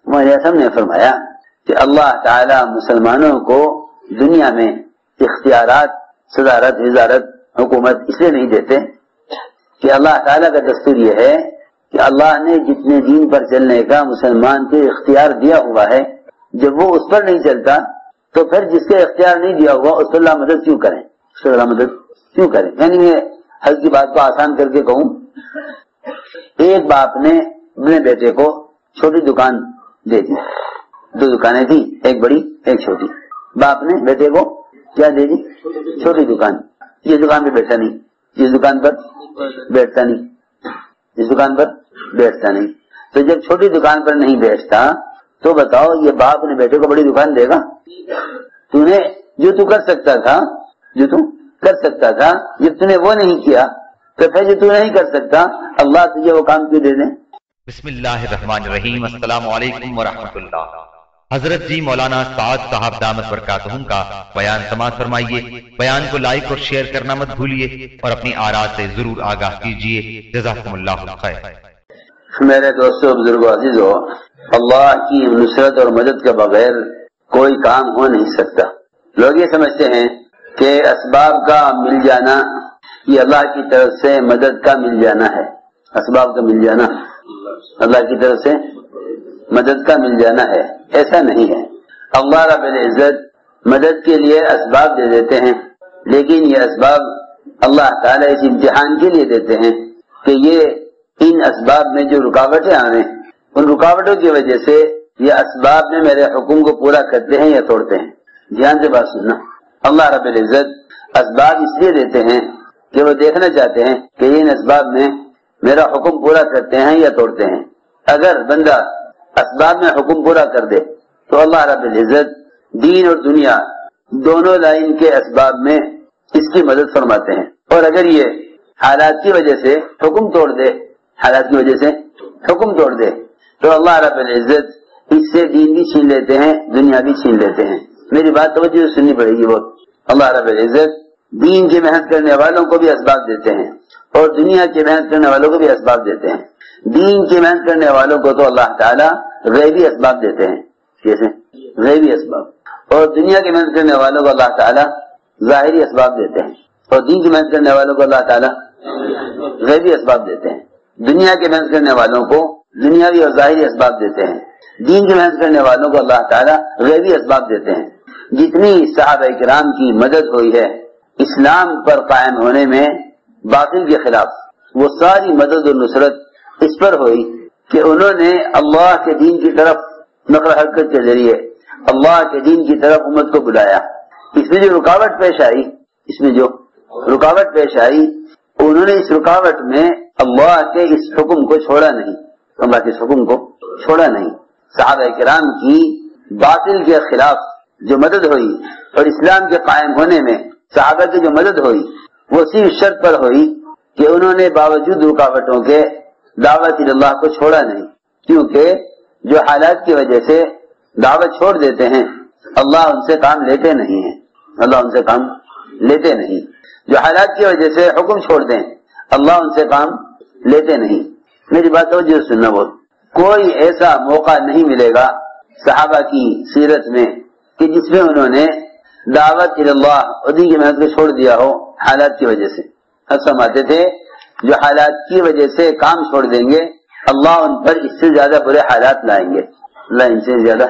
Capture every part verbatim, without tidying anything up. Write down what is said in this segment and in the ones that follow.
ہمارے اعظم نے فرمایا کہ اللہ تعالی مسلمانوں کو دنیا میں اختیارات، صدارت، وزارت، حکومت اس لیے نہیں دیتے کہ اللہ تعالیٰ کا دستور یہ ہے کہ اللہ نے جتنے دین پر چلنے کا مسلمان کو اختیار دیا ہوا ہے، جب وہ اس پر نہیں چلتا تو پھر جس کے اختیار نہیں دیا ہوا اس پر اللہ مدد کیوں کریں، اس پر اللہ مدد کیوں کریں؟ یعنی میں حل کی بات کو آسان کر کے کہوں، ایک باپ نے اپنے بیٹے کو چھوٹی دکان دے دی، دو دکانیں تھی، ایک بڑی ایک چھوٹی، باپ نے بیٹے کو کیا دے دی؟ چھوٹی دکان، یہ دکان پہ بیٹھا نہیں، اس دکان پر بیٹھتا نہیں، اس دکان پر بیٹھتا نہیں، تو جب چھوٹی دکان پر نہیں بیٹھتا تو بتاؤ یہ باپ نے بیٹے کو بڑی دکان دے گا؟ تو نے جو تو کر سکتا تھا، جو تو کر سکتا تھا، جب تو نے وہ نہیں کیا تو پھر جو تو نہیں کر سکتا اللہ تجھے وہ کام کیوں دے دیں؟ بسم اللہ الرحمن الرحیم۔ السلام علیکم ورحمۃ اللہ۔ حضرت جی مولانا سعد صاحب دامت برکاتہم کا بیان سماعت فرمائیے۔ بیان کو لائک اور شیئر کرنا مت بھولیے اور اپنی آراء سے ضرور آگاہ کیجیے۔ جزاکم اللہ خیر۔ میرے دوستو، بزرگوں، عزیزو، اللہ کی نصرت اور مدد کے بغیر کوئی کام ہو نہیں سکتا۔ لوگ یہ سمجھتے ہیں کہ اسباب کا مل جانا یہ اللہ کی طرف سے مدد کا مل جانا ہے، اسباب کا مل جانا اللہ کی طرف سے مدد کا مل جانا ہے، ایسا نہیں ہے۔ اللہ رب العزت مدد کے لیے اسباب دے دیتے ہیں، لیکن یہ اسباب اللہ تعالیٰ اس امتحان کے لیے دیتے ہیں کہ یہ ان اسباب میں جو رکاوٹیں آئیں ان رکاوٹوں کی وجہ سے یہ اسباب میں میرے حکم کو پورا کرتے ہیں یا توڑتے ہیں۔ دھیان سے بات سننا، اللہ رب العزت اسباب اس لیے دیتے ہیں کہ وہ دیکھنا چاہتے ہیں کہ ان اسباب میں میرا حکم پورا کرتے ہیں یا توڑتے ہیں۔ اگر بندہ اسباب میں حکم پورا کر دے تو اللہ رب العزت دین اور دنیا دونوں لائن کے اسباب میں اس کی مدد فرماتے ہیں، اور اگر یہ حالات کی وجہ سے حکم توڑ دے حالات کی وجہ سے حکم توڑ دے تو اللہ رب العزت اس سے دین بھی چھین لیتے ہیں، دنیا بھی چھین لیتے ہیں۔ میری بات توجہ سننی پڑے گی بہت۔ اللہ رب العزت دین کی محنت کرنے والوں کو بھی اسباب دیتے ہیں اور دنیا کی محنت کرنے والوں کو بھی اسباب دیتے ہیں۔ دین کی محنت کرنے والوں کو تو اللہ تعالیٰ غیبی اسباب دیتے ہیں، جیسے غیبی اسباب، اور دنیا کی محنت کرنے والوں کو اللہ تعالیٰ ظاہری اسباب دیتے ہیں، اور دین کی محنت کرنے والوں کو اللہ تعالیٰ غیبی اسباب دیتے ہیں۔ دنیا کی محنت کرنے والوں کو دنیاوی اور ظاہری اسباب دیتے ہیں، دین کی محنت کرنے والوں کو اللہ تعالیٰ غیبی اسباب دیتے ہیں۔ جتنی صحابہ کرام کی مدد ہوئی ہے اسلام پر قائم ہونے میں باطل کے خلاف، وہ ساری مدد اور نصرت اس پر ہوئی کہ انہوں نے اللہ کے دین کی طرف نقل حرکت کے ذریعے اللہ کے دین کی طرف امت کو بلایا۔ اس میں جو رکاوٹ پیش آئی اس میں جو رکاوٹ پیش آئی انہوں نے اس رکاوٹ میں اللہ کے اس حکم کو چھوڑا نہیں، اللہ کے اس حکم کو چھوڑا نہیں۔ صحابہ کرام کی باطل کے خلاف جو مدد ہوئی اور اسلام کے قائم ہونے میں صحابہ کی جو مدد ہوئی وہ صرف شرط پر ہوئی کہ انہوں نے باوجود رکاوٹوں کے دعوت اللہ کو چھوڑا نہیں، کیونکہ جو حالات کی وجہ سے دعوت چھوڑ دیتے ہیں اللہ ان سے کام لیتے نہیں ہیں، اللہ ان سے کام لیتے نہیں۔ جو حالات کی وجہ سے حکم چھوڑ دیں اللہ ان سے کام لیتے نہیں۔ میری بات توجہ سننا، بول کوئی ایسا موقع نہیں ملے گا صحابہ کی سیرت میں کہ جس میں انہوں نے دعوت اللہ اور دین کی محنت کو چھوڑ دیا ہو حالات کی وجہ سے۔ ہم سمجھتے تھے جو حالات کی وجہ سے کام چھوڑ دیں گے اللہ ان پر اس سے زیادہ برے حالات لائیں گے، اللہ ان سے زیادہ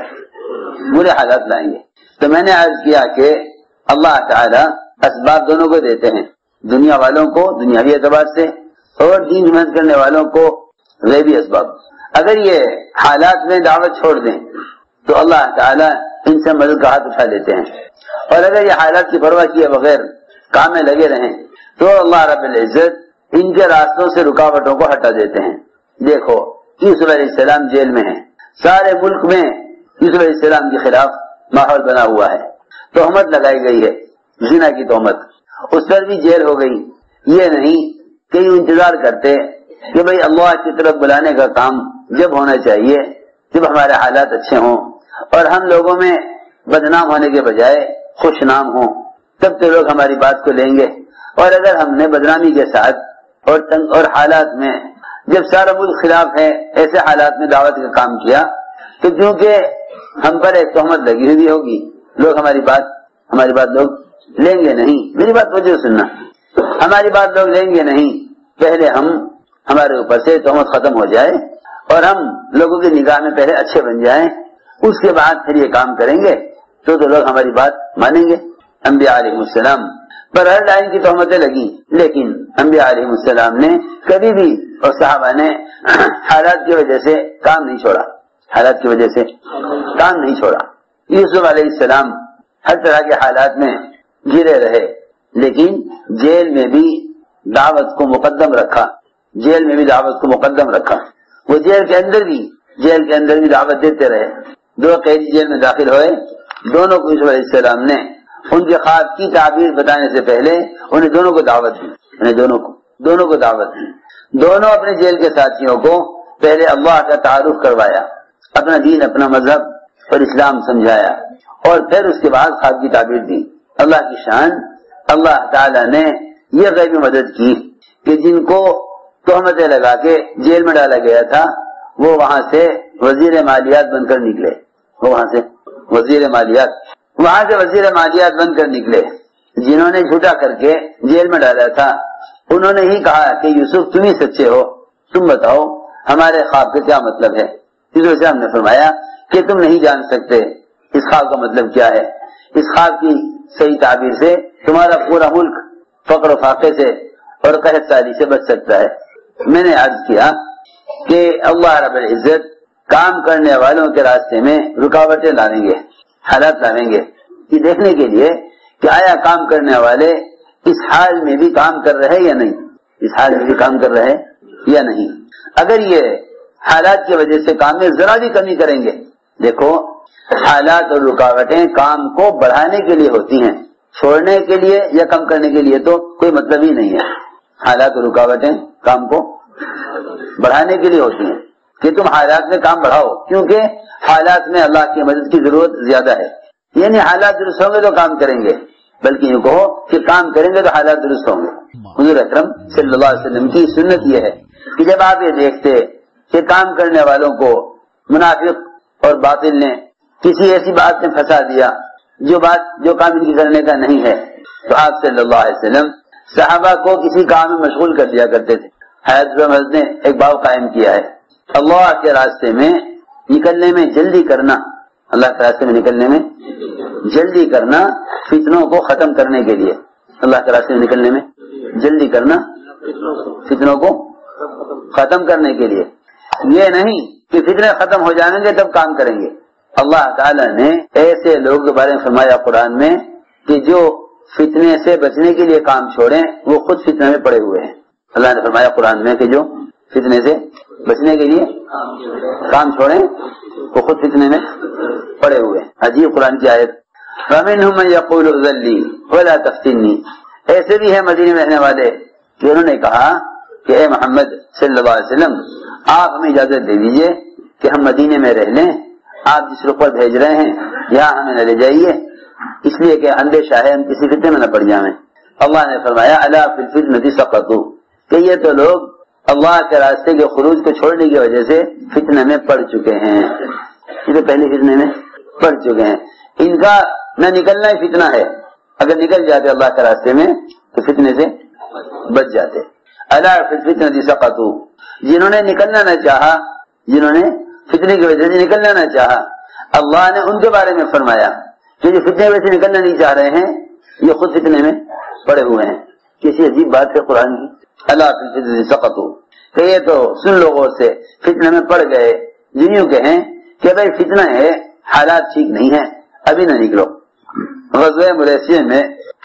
برے حالات لائیں گے۔ تو میں نے عرض کیا کہ اللہ تعالی اسباب دونوں کو دیتے ہیں، دنیا والوں کو دنیاوی اعتبار سے اور دین کی محنت کرنے والوں کو غیبی اسباب۔ اگر یہ حالات میں دعوت چھوڑ دیں تو اللہ تعالی ان سے مدد کا ہاتھ اٹھا لیتے ہیں، اور اگر یہ حالات کی پرواہ کیے بغیر کام میں لگے رہیں تو اللہ رب العزت ان کے راستوں سے رکاوٹوں کو ہٹا دیتے ہیں۔ دیکھو یوسف علیہ السلام جیل میں ہیں، سارے ملک میں یوسف علیہ السلام کے خلاف ماحول بنا ہوا ہے، تہمت لگائی گئی ہے، زنا کی تہمت، اس پر بھی جیل ہو گئی۔ یہ نہیں کہ یوں انتظار کرتے کہ بھئی اللہ کی طرف بلانے کا کام جب ہونا چاہیے جب ہمارے حالات اچھے ہوں اور ہم لوگوں میں بدنام ہونے کے بجائے خوش نام ہوں، تب تو لوگ ہماری بات کو لیں گے۔ اور اگر ہم نے بدنامی کے ساتھ اور تنگ اور حالات میں جب سارا ملک خلاف ہے ایسے حالات میں دعوت کا کام کیا تو کیونکہ ہم پر ایک تہمت لگی ہوئی ہوگی، لوگ ہماری بات ہماری بات لوگ لیں گے نہیں. میری بات وجہ سننا، ہماری بات لوگ لیں گے نہیں. پہلے ہم ہمارے اوپر سے تہمت ختم ہو جائے اور ہم لوگوں کی نگاہ میں پہلے اچھے بن جائیں، اس کے بعد پھر یہ کام کریں گے تو تو لوگ ہماری بات مانیں گے. انبیاء علیہ السلام پر ہر لائن کی تہمتیں لگی، لیکن انبیاء علیہ السلام نے کبھی بھی اور صحابہ نے حالات کی وجہ سے کام نہیں چھوڑا، حالات کی وجہ سے کام نہیں چھوڑا. یوسف علیہ السلام ہر طرح کے حالات میں گرے رہے، لیکن جیل میں بھی دعوت کو مقدم رکھا، جیل میں بھی دعوت کو مقدم رکھا. وہ جیل کے اندر بھی جیل کے اندر بھی دعوت دیتے رہے. دو قیدی جیل میں داخل ہوئے، دونوں کو یوسف علیہ السلام نے ان کے خواب کی تعبیر بتانے سے پہلے انہیں دونوں کو دعوت دی، انہیں دونوں کو دونوں کو دعوت دی. دونوں اپنے جیل کے ساتھیوں کو پہلے اللہ کا تعارف کروایا، اپنا دین اپنا مذہب اور اسلام سمجھایا، اور پھر اس کے بعد خواب کی تعبیر دی. اللہ کی شان، اللہ تعالی نے یہ غیبی مدد کی کہ جن کو تہمتیں لگا کے جیل میں ڈالا گیا تھا وہ وہاں سے وزیر مالیات بن کر نکلے، وہ وہاں سے وزیر مالیات وہاں سے وزیر مالیات بن کر نکلے. جنہوں نے جھوٹا کر کے جیل میں ڈالا تھا انہوں نے ہی کہا کہ یوسف تم ہی سچے ہو، تم بتاؤ ہمارے خواب کا کیا مطلب ہے. یوسف سے ہم نے فرمایا کہ تم نہیں جان سکتے اس خواب کا مطلب کیا ہے. اس خواب کی صحیح تعبیر سے تمہارا پورا ملک فقر و فاقے سے اور قحط سالی سے بچ سکتا ہے. میں نے عرض کیا کہ اللہ رب العزت کام کرنے والوں کے راستے میں رکاوٹیں لاویں گے، حالات لاویں گے، یہ دیکھنے کے لیے کہ آیا کام کرنے والے اس حال میں بھی کام کر رہے یا نہیں، اس حال میں بھی کام کر رہے یا نہیں. اگر یہ حالات کی وجہ سے کام میں ذرا بھی کمی کریں گے، دیکھو حالات اور رکاوٹیں کام کو بڑھانے کے لیے ہوتی ہیں، چھوڑنے کے لیے یا کم کرنے کے لیے تو کوئی مطلب ہی نہیں ہے. حالات اور رکاوٹیں کام کو بڑھانے کے لیے ہوتی ہیں کہ تم حالات میں کام بڑھاؤ، کیونکہ حالات میں اللہ کی مدد کی ضرورت زیادہ ہے. یعنی حالات درست ہوں گے تو کام کریں گے، بلکہ یہ کہو کہ کام کریں گے تو حالات درست ہوں گے. حضور اکرم صلی اللہ علیہ وسلم کی سنت یہ ہے کہ جب آپ یہ دیکھتے کہ کام کرنے والوں کو منافق اور باطل نے کسی ایسی بات میں پھنسا دیا جو بات جو کام ان کی کرنے کا نہیں ہے، تو آپ صلی اللہ علیہ وسلم صحابہ کو کسی کام میں مشغول کر دیا کرتے تھے. حضرت عمر نے ایک باب قائم کیا ہے، اللہ کے راستے میں نکلنے میں جلدی کرنا، اللہ کے راستے میں نکلنے میں جلدی کرنا فتنوں کو ختم کرنے کے لیے. اللہ کے راستے میں نکلنے میں جلدی کرنا فتنوں کو ختم کرنے کے لیے، یہ نہیں کہ فتنے ختم ہو جائیں گے تب کام کریں گے. اللہ تعالی نے ایسے لوگوں کے بارے میں فرمایا قرآن میں کہ جو فتنے سے بچنے کے لیے کام چھوڑیں وہ خود فتنے میں پڑے ہوئے ہیں. اللہ نے فرمایا قرآن میں کہ جو فتنے سے بچنے کے لیے کام چھوڑیں وہ خود فتنے میں پڑے ہوئے ہیں. عجیب قرآن کی آیت. فَمِنْهُمْ مَنْ يَقُولُ ذَلِّي وَلَا تَفْتِنِّي. ایسے بھی ہیں مدینے میں رہنے والے کہ انہوں نے کہا کہ اے محمد صلی اللہ علیہ وسلم آپ ہمیں اجازت دے دیجئے کہ ہم مدینے میں رہ لیں، آپ جس رخ پر بھیج رہے ہیں یہاں ہمیں نہ لے جائیے، اس لیے کہ اندیشہ ہے ہم کسی فتنے میں نہ پڑ جائیں. اللہ نے فرمایا الا فی الفتنة سقطوا، کہ یہ تو لوگ اللہ کے راستے کے خروج کو چھوڑنے کی وجہ سے فتنے میں پڑ چکے ہیں، یہ تو پہلے فتنے میں پڑ چکے ہیں. ان کا نہ نکلنا ہی فتنہ ہے، اگر نکل جاتے اللہ کے راستے میں تو فتنے سے بچ جاتے. الا فی الفتنة سقطوا، جنہوں نے نکلنا نہ چاہا، جنہوں نے فتنے کی وجہ سے نکلنا نہ چاہا، اللہ نے ان کے بارے میں فرمایا کہ جو فتنے کی وجہ سے نکلنا نہیں چاہ رہے ہیں یہ خود فتنے میں پڑے ہوئے ہیں. کسی عجیب بات ہے قرآن کی. اللہ فی الفتنة سقطوا، کہ یہ تو سن لوگوں سے فتنے میں پڑ گئے جن یوں کہیں کہ بھائی فتنہ ہے، حالات ٹھیک نہیں ہیں، ابھی نہ نکلو. غزوہ مریسیہ میں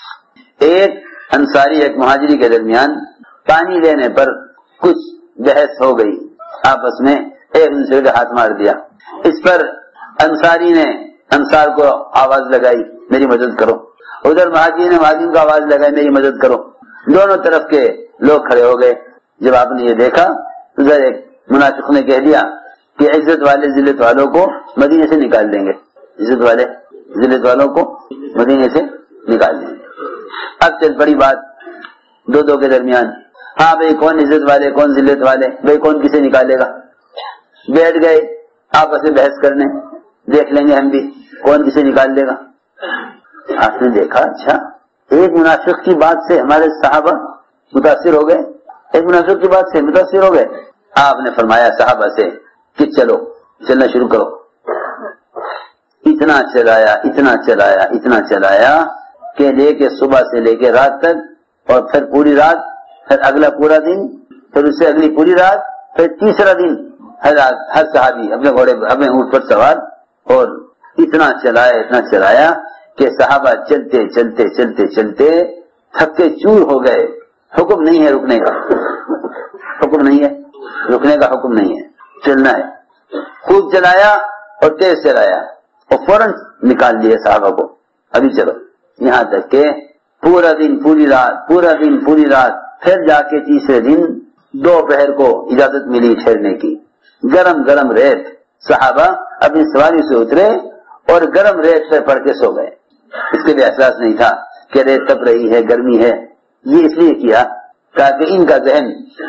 ایک انصاری ایک مہاجری کے درمیان پانی لینے پر کچھ بحث ہو گئی، آپس میں ایک دوسرے کا ہاتھ مار دیا. اس پر انصاری نے انصار کو آواز لگائی میری مدد کرو، ادھر مہاجری نے مہاجرین کو آواز لگائی میری مدد کرو. دونوں طرف کے لوگ کھڑے ہو گئے. جب آپ نے یہ دیکھا ادھر ایک منافق نے کہہ دیا کہ عزت والے ذلت والوں کو مدینے سے نکال دیں گے، عزت والے ذلت والوں کو مدینے سے نکال دیں گے. اب چل پڑی بات دو دو کے درمیان، ہاں بھائی کون عزت والے کون ذلت والے، بھائی کون کسے نکالے گا. بیٹھ گئے آپس میں بحث کرنے، دیکھ لیں گے ہم بھی کون کسے نکال لے گا۔ آپ نے دیکھا اچھا ایک منافق کی بات سے ہمارے صحابہ متاثر ہو گئے، ایک منافق کی بات سے متاثر ہو گئے۔ آپ نے فرمایا صحابہ سے کہ چلو چلنا شروع کرو۔ اتنا چلایا اتنا چلایا اتنا چلایا کہ لے کے صبح سے لے کے رات تک، اور پھر پوری رات، پھر اگلا پورا دن، پھر اس سے اگلی پوری رات، پھر تیسرا دن ہر رات ہر صحابی اپنے گھوڑے اپنے اونٹ پر سوار، اور اتنا چلایا اتنا چلایا کہ صحابہ چلتے چلتے چلتے چلتے تھکے چور ہو گئے۔ حکم نہیں ہے رکنے کا، حکم نہیں ہے رکنے کا، حکم نہیں ہے، چلنا ہے۔ خوب چلایا اور تیز چلایا اور فوراً نکال لیے صحابہ کو، ابھی چلو، یہاں تک کہ پورا دن پوری رات پورا دن پوری رات پھر جا کے تیسرے دن دوپہر کو اجازت ملی ٹھہرنے کی۔ گرم گرم ریت، صحابہ اپنی سواری سے اترے اور گرم ریت پر پڑ کے سو گئے۔ اس کے لیے احساس نہیں تھا کہ ریت تپ رہی ہے، گرمی ہے، یہ اس لیے کیا تاکہ ان کا ذہن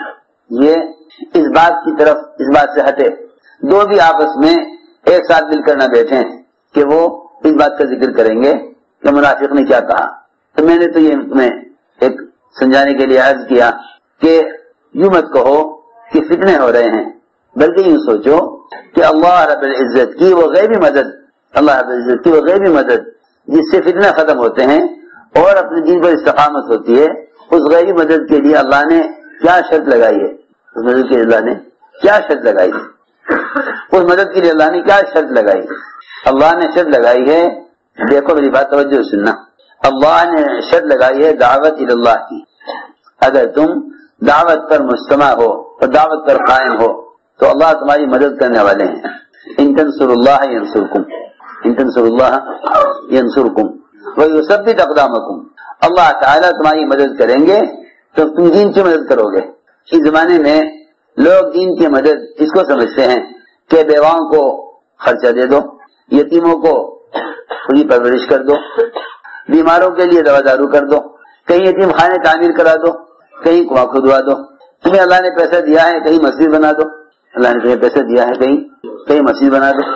یہ اس بات کی طرف اس بات سے ہٹے، دو بھی آپس میں ایک ساتھ مل کر نہ بیٹھیں کہ وہ اس بات کا ذکر کریں گے کہ منافق نے کیا کہا۔ تو میں نے تو یہ تمہیں ایک سمجھانے کے لیے عرض کیا کہ یوں مت کہو کہ فتنے ہو رہے ہیں، بلکہ یوں سوچو کہ اللہ رب العزت کی وہ غیبی مدد، اللہ رب العزت کی وہ غیبی مدد جس سے فتنہ ختم ہوتے ہیں اور اپنے دین پر استقامت ہوتی ہے، اس غیبی مدد کے لیے اللہ نے کیا شرط لگائی ہے، اس مدد کے لیے اللہ نے کیا شرط لگائی ہے، اس مدد کے لیے اللہ نے کیا شرط لگائی ہے؟ اللہ نے شرط لگائی ہے، دیکھو میری بات توجہ سننا، اللہ نے شرط لگائی ہے دعوت اللہ کی۔ اگر تم دعوت پر مجتمع ہو اور دعوت پر قائم ہو تو اللہ تمہاری مدد کرنے والے ہیں۔ ان تنصر اللہ ینصرکم، ان تنصر اللہ ینصرکم ویثبت اقدامکم، اللہ تعالیٰ تمہاری مدد کریں گے تو تم دین کی مدد کرو گے۔ اس زمانے میں لوگ دین کی مدد اس کو سمجھتے ہیں کہ بیواؤں کو خرچہ دے دو، یتیموں کو پوری پرورش کر دو، بیماروں کے لیے دوا دارو کر دو، کہیں یتیم خانے تعمیر کرا دو، کہیں کنواں کھدوا دو، تمہیں اللہ نے پیسہ دیا ہے کہیں مسجد بنا دو، اللہ نے تمہیں پیسہ دیا ہے کہیں کہیں مسجد بنا دو،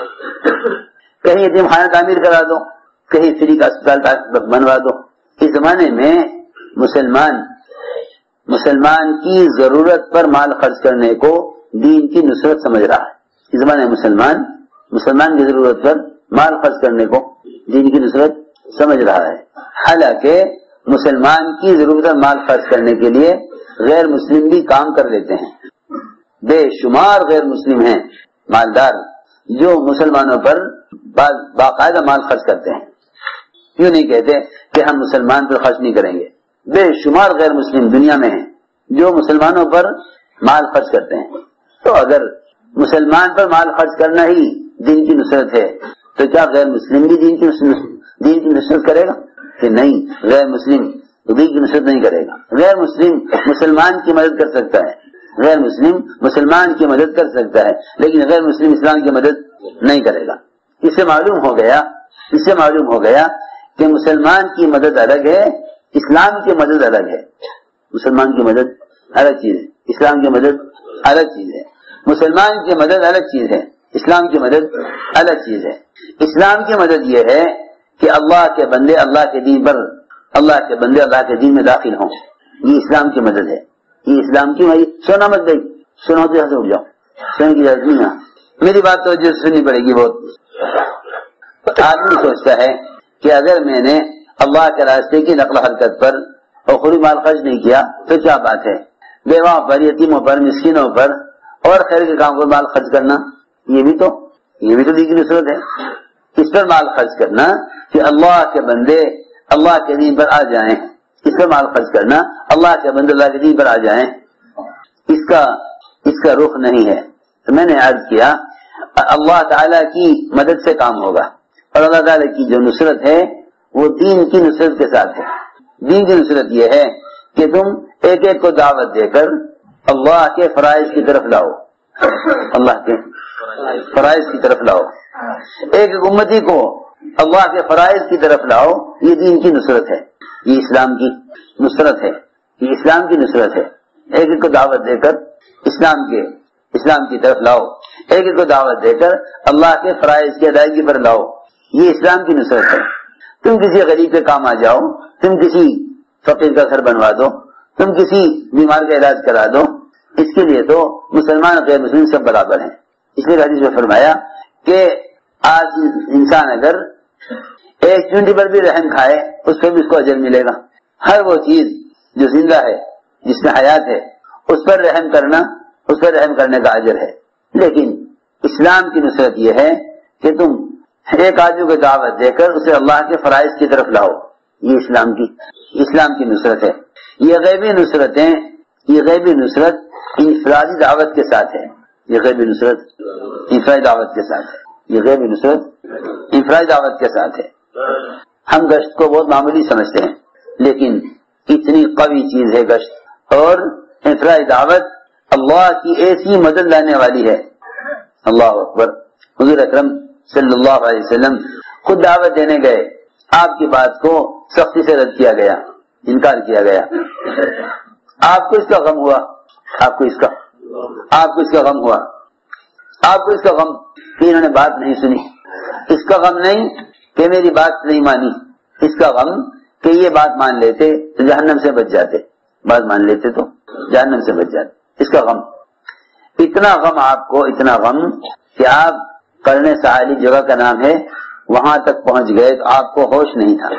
کہیں یتیم خانہ تعمیر کرا دو، کہیں فری کا اسپتال بنوا دو۔ اس زمانے میں مسلمان مسلمان کی ضرورت پر مال خرچ کرنے کو دین کی نصرت سمجھ رہا ہے۔ اس زمانے میں مسلمان مسلمان کی ضرورت پر مال خرچ کرنے کو دین کی نصرت سمجھ رہا ہے، حالانکہ مسلمان کی ضرورت پر مال خرچ کرنے کے لیے غیر مسلم بھی کام کر لیتے ہیں۔ بے شمار غیر مسلم ہیں مالدار جو مسلمانوں پر باقاعدہ مال خرچ کرتے ہیں، کیوں نہیں کہتے کہ ہم مسلمان پر خرچ نہیں کریں گے؟ بے شمار غیر مسلم دنیا میں ہیں جو مسلمانوں پر مال خرچ کرتے ہیں۔ تو اگر مسلمان پر مال خرچ کرنا ہی دین کی نصرت ہے تو کیا غیر مسلم بھی دین کی دین کی نصرت کرے گا؟ کہ نہیں، غیر مسلم دین کی نصرت نہیں کرے گا۔ غیر مسلم مسلمان کی مدد کر سکتا ہے، غیر مسلم مسلمان کی مدد کر سکتا ہے، لیکن غیر مسلم اسلام کی مدد نہیں کرے گا۔ اس سے معلوم ہو گیا اس سے معلوم ہو گیا کہ مسلمان کی مدد الگ ہے، اسلام کی مدد الگ ہے۔ مسلمان کی مدد الگ چیز ہے، اسلام کی مدد الگ چیز ہے۔ مسلمان کی مدد الگ چیز ہے، اسلام کی مدد الگ چیز ہے۔ اسلام کی مدد یہ ہے کہ اللہ کے بندے اللہ کے دین پر اللہ کے بندے اللہ کے دین میں داخل ہوں، یہ اسلام کی مدد ہے، یہ اسلام کی مدد۔ سونا مت گئی، سنو تو یہاں سے اٹھ جاؤ، سونے کی اجازت نہیں ہے، میری بات تو جو سننی پڑے گی بہت۔ آدمی سوچتا ہے کہ اگر میں نے اللہ کے راستے کی نقل حرکت پر اور خود مال خرچ نہیں کیا تو کیا بات ہے؟ بیواؤں پر، یتیموں پر، مسکینوں پر اور خیر کے کام پر مال خرچ کرنا، یہ بھی تو یہ بھی تو دین کی نصرت ہے۔ اس پر مال خرچ کرنا کہ اللہ کے بندے اللہ کے دین پر آ جائیں، اس پر مال خرچ کرنا اللہ کے بندے اللہ کے دین پر آ جائیں، اس کا اس کا رخ نہیں ہے۔ تو میں نے عرض کیا اللہ تعالیٰ کی مدد سے کام ہوگا، اور اللہ تعالیٰ کی جو نصرت ہے وہ دین کی نصرت کے ساتھ ہے۔ دین کی نصرت یہ ہے کہ تم ایک ایک کو دعوت دے کر اللہ کے فرائض کی طرف لاؤ، اللہ کے فرائض کی طرف لاؤ، ایک ایک امتی کو اللہ کے فرائض کی طرف لاؤ، یہ دین کی نصرت ہے، یہ اسلام کی نصرت ہے، یہ اسلام کی نصرت ہے۔ ایک ایک کو دعوت دے کر اسلام کے اسلام کی طرف لاؤ، ایک ایک کو دعوت دے کر اللہ کے فرائض کی ادائیگی پر لاؤ، یہ اسلام کی نصرت ہے۔ تم کسی غریب کے کام آ جاؤ، تم کسی فقیر کا گھر بنوا دو، تم کسی بیمار کا علاج کرا دو، اس کے لیے تو مسلمان غیر مسلم سب برابر ہیں۔ اس لیے حدیث میں فرمایا کہ آج انسان اگر ایک چونٹی پر بھی رحم کھائے اس پہ بھی اس کو اجر ملے گا۔ ہر وہ چیز جو زندہ ہے، جس میں حیات ہے، اس پر رحم کرنا، اس پر رحم کرنے کا اجر ہے۔ لیکن اسلام کی نصرت یہ ہے کہ تم ایک آدمی کو دعوت دے کر اسے اللہ کے فرائض کی طرف لاؤ، یہ اسلام کی اسلام کی نصرت ہے۔ یہ غیبی نصرتیں یہ غیبی نصرت انفرادی دعوت کے ساتھ ہے، یہ غیبی نصرت انفرادی دعوت کے ساتھ ہے، یہ غیبی نصرت انفرادی دعوت کے ساتھ ہے۔ ہم گشت کو بہت معمولی سمجھتے ہیں، لیکن اتنی قوی چیز ہے گشت، اور انفرادی دعوت اللہ کی ایسی مدد لانے والی ہے۔ اللہ اکبر۔ حضور اکرم صلی اللہ علیہ وسلم خود دعوت دینے گئے، آپ کی بات کو سختی سے رد کیا گیا، انکار کیا گیا۔ آپ کو اس کا غم ہوا، آپ کو اس کا آپ کو اس کا غم ہوا آپ کو اس کا غم کہ انہوں نے بات نہیں سنی، اس کا غم نہیں کہ میری بات نہیں مانی، اس کا غم کہ یہ بات مان لیتے تو جہنم سے بچ جاتے، بات مان لیتے تو جہنم سے بچ جاتے، اس کا غم۔ اتنا غم آپ کو، اتنا غم کہ آپ کرنے ساحلی جگہ کا نام ہے، وہاں تک پہنچ گئے تو آپ کو ہوش نہیں تھا۔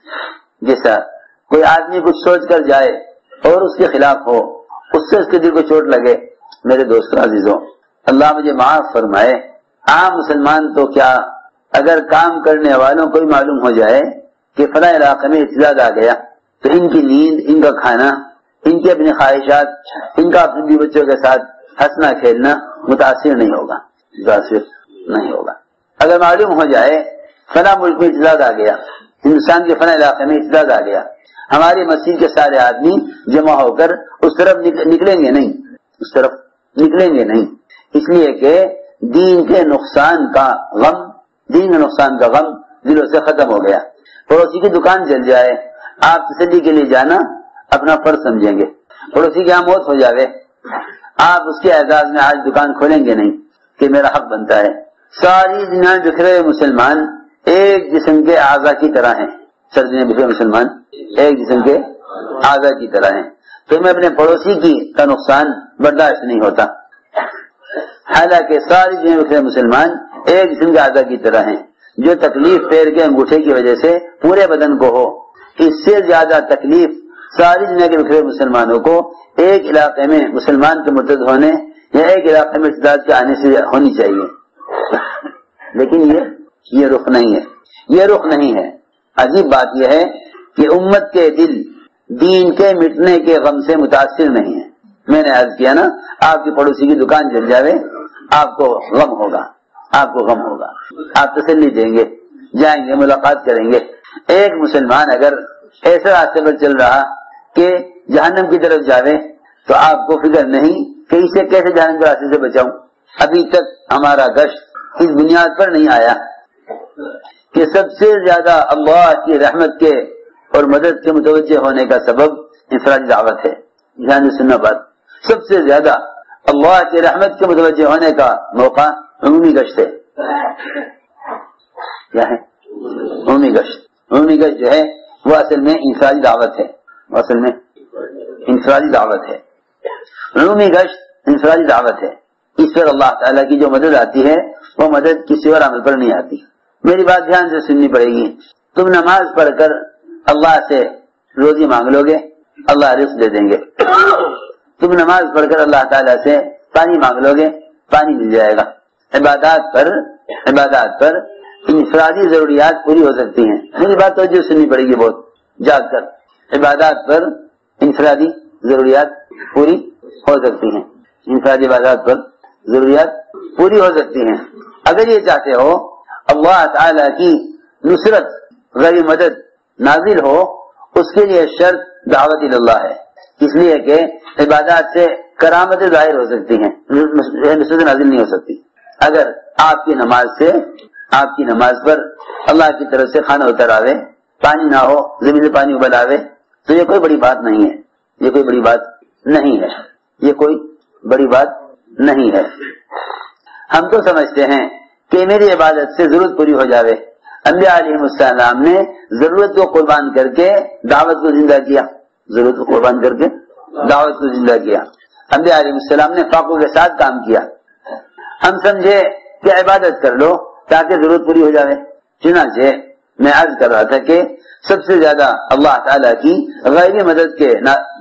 جیسا کوئی آدمی کچھ سوچ کر جائے اور اس کے خلاف ہو، اس سے اس کے دل کو چوٹ لگے۔ میرے دوستوں عزیزوں، اللہ مجھے معاف فرمائے، عام مسلمان تو کیا، اگر کام کرنے والوں کو معلوم ہو جائے کہ فلاں علاقے میں اعتداد آ گیا تو ان کی نیند، ان کا کھانا، ان کی اپنی خواہشات، ان کا اپنے بیوی بچوں کے ساتھ ہنسنا کھیلنا متاثر نہیں ہوگا، متاثر نہیں ہوگا۔ اگر معلوم ہو جائے فلاں ملک میں اعتداد آ گیا، ہندوستان کے فلاں علاقے میں اعتداد آ گیا، ہماری مسجد کے سارے آدمی جمع ہو کر اس طرف نکلیں گے نہیں، اس طرف نکلیں گے نہیں، اس لیے کہ دین کے نقصان کا غم دین کے نقصان کا غم دلوں سے ختم ہو گیا۔ پڑوسی کی دکان جل جائے، آپ تسلی کے لیے جانا اپنا فرض سمجھیں گے۔ پڑوسی کی یہاں موت ہو جاوے، آپ اس کے اعزاز میں آج دکان کھولیں گے نہیں کہ میرا حق بنتا ہے۔ ساری دنیا میں بکھرے مسلمان ایک جسم کے اعضاء کی طرح ہیں، ساری دنیا بکھرے مسلمان ایک جسم کے اعضاء کی طرح ہیں، تو میں اپنے پڑوسی کی کا نقصان برداشت نہیں ہوتا، حالانکہ ساری دنیا بکھرے مسلمان ایک جسم کے اعضاء کی طرح ہیں۔ جو تکلیف پیر کے انگوٹھے کی وجہ سے پورے بدن کو ہو، اس سے زیادہ تکلیف ساری دنیا کے بکھرے مسلمانوں کو ایک علاقے میں مسلمان کے مرتد ہونے یا ایک علاقے میں ارتداد کے آنے سے ہونی چاہیے، لیکن یہ یہ رخ نہیں ہے، یہ رخ نہیں ہے۔ عجیب بات یہ ہے کہ امت کے دل دین کے مٹنے کے غم سے متاثر نہیں ہے۔ میں نے عرض کیا نا، آپ کی پڑوسی کی دکان جل جاوے، آپ کو غم ہوگا، آپ کو غم ہوگا، آپ تسلی دیں گے، جائیں گے، ملاقات کریں گے۔ ایک مسلمان اگر ایسے راستے پر چل رہا کہ جہنم کی طرف جاوے تو آپ کو فکر نہیں کہ اسے کیسے جہنم کے راستے سے بچاؤں۔ ابھی تک ہمارا گشت اس بنیاد پر نہیں آیا کہ سب سے زیادہ اللہ کی رحمت کے اور مدد کے متوجہ ہونے کا سبب انفرادی دعوت ہے۔ دھیان سے سننا بات، سب سے زیادہ اللہ کی رحمت کے متوجہ ہونے کا موقع عمومی گشت ہے۔ کیا ہے عمومی گشت؟ عمومی گشت جو ہے وہ اصل میں انفرادی دعوت ہے، وہ اصل میں انفرادی دعوت ہے۔ عمومی گشت انفرادی دعوت ہے، اس پر اللہ تعالیٰ کی جو مدد آتی ہے وہ مدد کسی اور عمل پر نہیں آتی۔ میری بات دھیان سے سننی پڑے گی۔ تم نماز پڑھ کر اللہ سے روزی مانگ لو گے، اللہ رزق دے دیں گے۔ تم نماز پڑھ کر اللہ تعالیٰ سے پانی مانگ لو گے، پانی مل جائے گا۔ عبادات پر عبادات پر انفرادی ضروریات پوری ہو سکتی ہیں۔ میری بات توجہ سننی پڑے گی بہت جاگ کر۔ عبادات پر انفرادی ضروریات پوری ہو سکتی ہیں، انفرادی عبادات پر ضروریات پوری ہو سکتی ہیں۔ اگر یہ چاہتے ہو اللہ تعالی کی نصرت غیر مدد نازل ہو، اس کے لیے شرط دعوت اللہ ہے، اس لیے کہ عبادات سے کرامتیں ظاہر ہو سکتی ہیں، نصرت نازل نہیں ہو سکتی۔ اگر آپ کی نماز سے آپ کی نماز پر اللہ کی طرف سے کھانا اتر آوے، پانی نہ ہو، زمین سے پانی ابل آوے، تو یہ کوئی بڑی بات نہیں ہے، یہ کوئی بڑی بات نہیں ہے، یہ کوئی بڑی بات نہیں ہے۔ ہم تو سمجھتے ہیں کہ میری عبادت سے ضرورت پوری ہو جاوے. انبیاء علیہ السلام نے ضرورت کو قربان کر کے دعوت کو زندہ کیا. ضرورت کو قربان کر کے دعوت کو زندہ کیا. انبیاء علیہ السلام نے فاقوں کے ساتھ کام کیا. ہم سمجھے کہ عبادت کر لو تاکہ ضرورت پوری ہو جاوے. چنانچہ میں عرض کر رہا تھا کہ سب سے زیادہ اللہ تعالیٰ کی غیری مدد کے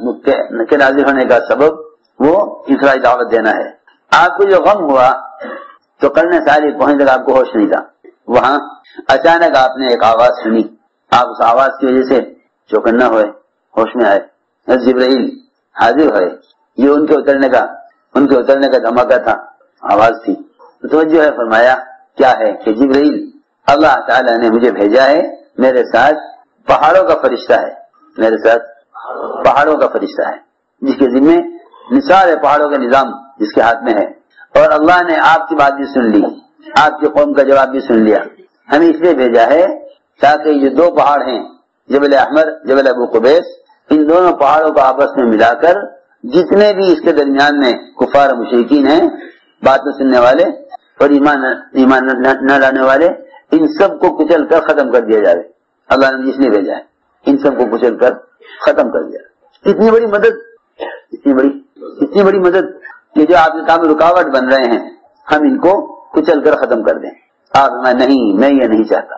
کے نازل ہونے کا سبب وہ انفرادی دعوت دینا ہے. آپ کو جو غم ہوا تو کرنے ساری پہنچنے تک آپ کو ہوش نہیں تھا. وہاں اچانک آپ نے ایک آواز سنی. آپ اس آواز کی وجہ سے چوکنا ہوئے, ہوش میں آئے. جبرائیل حاضر ہوئے. یہ ان کے اترنے کا ان کے اترنے کا دھماکہ تھا, آواز تھی. توجہ ہے, فرمایا کیا ہے کہ جبرائیل اللہ تعالیٰ نے مجھے بھیجا ہے, میرے ساتھ پہاڑوں کا فرشتہ ہے. میرے ساتھ پہاڑوں کا فرشتہ ہے جس کے ذمہ نثار ہے, پہاڑوں کا نظام جس کے ہاتھ میں ہے. اور اللہ نے آپ کی بات بھی سن لی, آپ کی قوم کا جواب بھی سن لیا. ہمیں اس لیے بھیجا ہے تاکہ یہ دو پہاڑ ہیں, جبل احمر, جبل ابو قبیس, ان دونوں پہاڑوں کو آپس میں ملا کر جتنے بھی اس کے درمیان میں کفار و مشرکین ہیں, بات نہ سننے والے اور ایمان ایمان نہ لانے والے, ان سب کو کچل کر ختم کر دیا جائے. اللہ نے جس نے بھیجا ہے ان سب کو کچل کر ختم کر دیا. اتنی بڑی مدد, اتنی بڑی اتنی بڑی مدد کہ جو آپ کے کام رکاوٹ بن رہے ہیں ہم ان کو کچل کر ختم کر دیں. آپ میں نہیں, میں یہ نہیں چاہتا,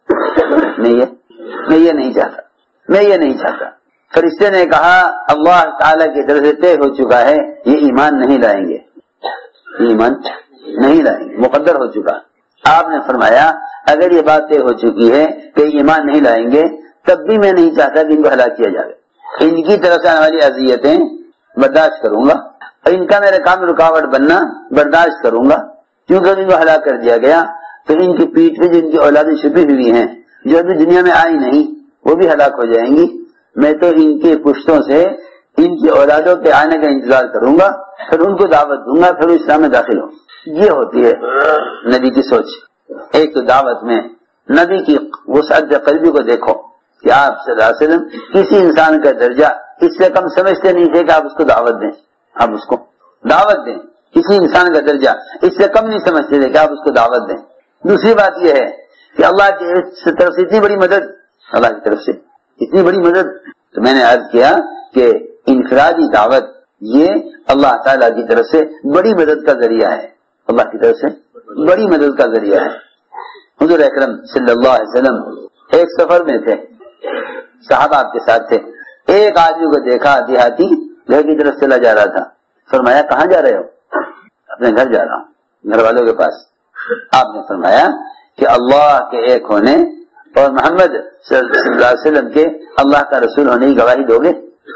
میں یہ میں یہ نہیں چاہتا, میں یہ نہیں چاہتا. فرشتے نے کہا اللہ تعالیٰ کی طرف سے طے ہو چکا ہے, یہ ایمان نہیں لائیں گے, ایمان نہیں لائیں گے, مقدر ہو چکا. آپ نے فرمایا اگر یہ بات طے ہو چکی ہے کہ ایمان نہیں لائیں گے تب بھی میں نہیں چاہتا کہ ان کو ہلاک کیا جائے. ان کی طرف سے آنے والی اذیتیں برداشت کروں گا, اور ان کا میرے کام رکاوٹ بننا برداشت کروں گا, کیونکہ ان کو ہلاک کر دیا گیا تو ان کی پیٹھ پہ جو ان کی اولادیں چھپی ہوئی ہیں جو ابھی دنیا میں آئی نہیں وہ بھی ہلاک ہو جائیں گی. میں تو ان کے پشتوں سے ان کی اولادوں کے آنے کا انتظار کروں گا, پھر ان کو دعوت دوں گا, پھر اسلام میں داخل ہوں. یہ ہوتی ہے نبی کی سوچ. ایک تو دعوت میں نبی کی وسعت قلبی کو دیکھو کہ آپ صلی اللہ علیہ وسلم کسی انسان کا درجہ اس سے کم سمجھتے نہیں تھے کہ آپ اس کو دعوت دیں, آپ اس کو دعوت دیں. کسی انسان کا درجہ اس سے کم نہیں سمجھتے تھے کہ آپ اس کو دعوت دیں. دوسری بات یہ ہے کہ اللہ کی طرف سے اتنی بڑی مدد, اللہ کی طرف سے اتنی بڑی مدد. تو میں نے عرض کیا کہ انفرادی دعوت یہ اللہ تعالیٰ کی طرف سے بڑی مدد کا ذریعہ ہے, اللہ کی طرف سے بڑی مدد کا ذریعہ ہے. حضور اکرم صلی اللہ علیہ وسلم ایک سفر میں تھے, صحابہ آپ کے ساتھ تھے. ایک آدمی کو دیکھا دیہاتی گھر کی طرف چلا جا رہا تھا. فرمایا کہاں جا رہے ہو؟ اپنے گھر جا رہا ہوں, گھر والوں کے پاس. آپ نے فرمایا کہ اللہ کے ایک ہونے اور محمد صلی اللہ علیہ وسلم کے اللہ کا رسول ہونے کی گواہی دو گے؟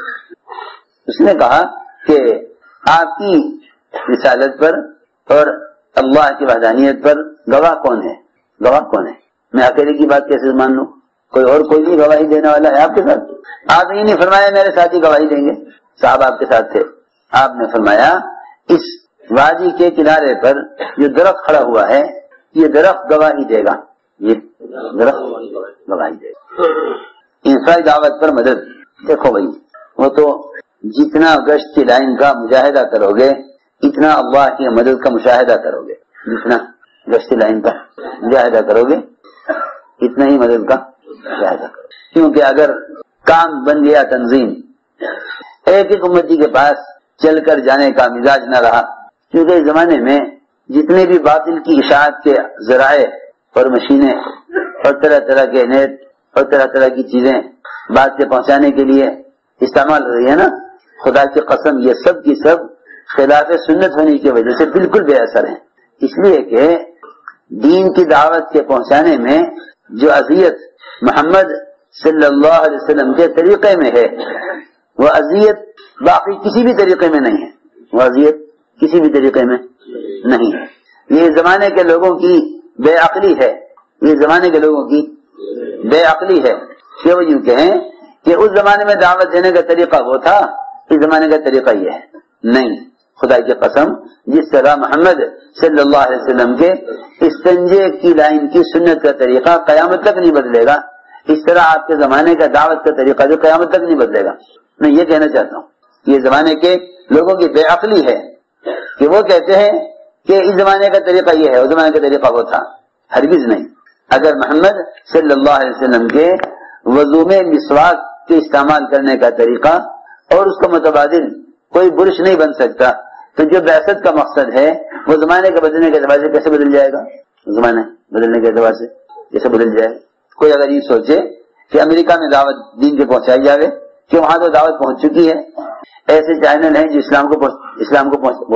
اس نے کہا کہ آپ کی رسالت پر اور اللہ کی وحدانیت پر گواہ کون ہے؟ گواہ کون ہے؟ میں اکیلے کی بات کیسے مان لوں؟ کوئی اور کوئی بھی گواہی دینے والا ہے آپ کے ساتھ؟ آپ یہ نہیں فرمایا میرے ساتھ ہی گواہی دیں گے, صاحب آپ کے ساتھ تھے. آپ نے فرمایا اس وادی کے کنارے پر جو درخت کھڑا ہوا ہے یہ درخت گواہی دے گا, یہ درخت گواہی دے گا. انفرادی دعوت پر مدد دیکھو بھائی, وہ تو جتنا گشت کی لائن کا مجاہدہ کرو گے اتنا اللہ کی مدد کا مشاہدہ کرو گے, جتنا گشت لائن کا مجاہدہ کرو گے اتنا ہی مدد کا مشاہدہ کرو. کیونکہ اگر کام بن گیا تنظیم, ایک ایک امتی کے پاس چل کر جانے کا مزاج نہ رہا, کیونکہ اس زمانے میں جتنے بھی باطل کی اشاعت کے ذرائع اور مشینیں اور طرح طرح کے نیٹ اور طرح طرح کی چیزیں بات سے پہنچانے کے لیے استعمال ہو رہی ہے نا, خدا کی قسم یہ سب کی سب خلاف سنت ہونے کی وجہ سے بالکل بے اثر ہیں. اس لیے کہ دین کی دعوت کے پہنچانے میں جو اذیت محمد صلی اللہ علیہ وسلم کے طریقے میں ہے وہ اذیت باقی کسی بھی طریقے میں نہیں ہے, وہ اذیت کسی بھی طریقے میں نہیں ہے. یہ زمانے کے لوگوں کی بے عقلی ہے, یہ زمانے کے لوگوں کی بے عقلی ہے کہ وہ یوں کہیں کہ اس زمانے میں دعوت دینے کا طریقہ وہ تھا, اس زمانے کا طریقہ یہ ہے. نہیں, خدا کی قسم جس طرح محمد صلی اللہ علیہ وسلم کے استنجے کی لائن کی سنت کا طریقہ قیامت تک نہیں بدلے گا, اس طرح آپ کے زمانے کا دعوت کا طریقہ جو قیامت تک نہیں بدلے گا. میں یہ کہنا چاہتا ہوں, یہ زمانے کے لوگوں کی بے عقلی ہے کہ وہ کہتے ہیں کہ اس زمانے کا طریقہ یہ ہے، اس زمانے کا طریقہ وہ تھا، ہرگز نہیں۔ اگر محمد صلی اللہ علیہ وسلم کے وضو میں مسواک کے استعمال کرنے کا طریقہ اور اس کا متبادل کوئی برش نہیں بن سکتا، تو جو بعثت کا مقصد ہے وہ زمانے کے بدلنے کے اعتبار سے کیسے بدل جائے گا؟ زمانے بدلنے کے اعتبار سے کیسے بدل جائے؟ کوئی اگر یہ سوچے کہ امریکہ میں دعوت دین کے پہنچائی جاوے کہ وہاں تو دعوت پہنچ چکی ہے، ایسے چینل ہیں جو اسلام کو اسلام کو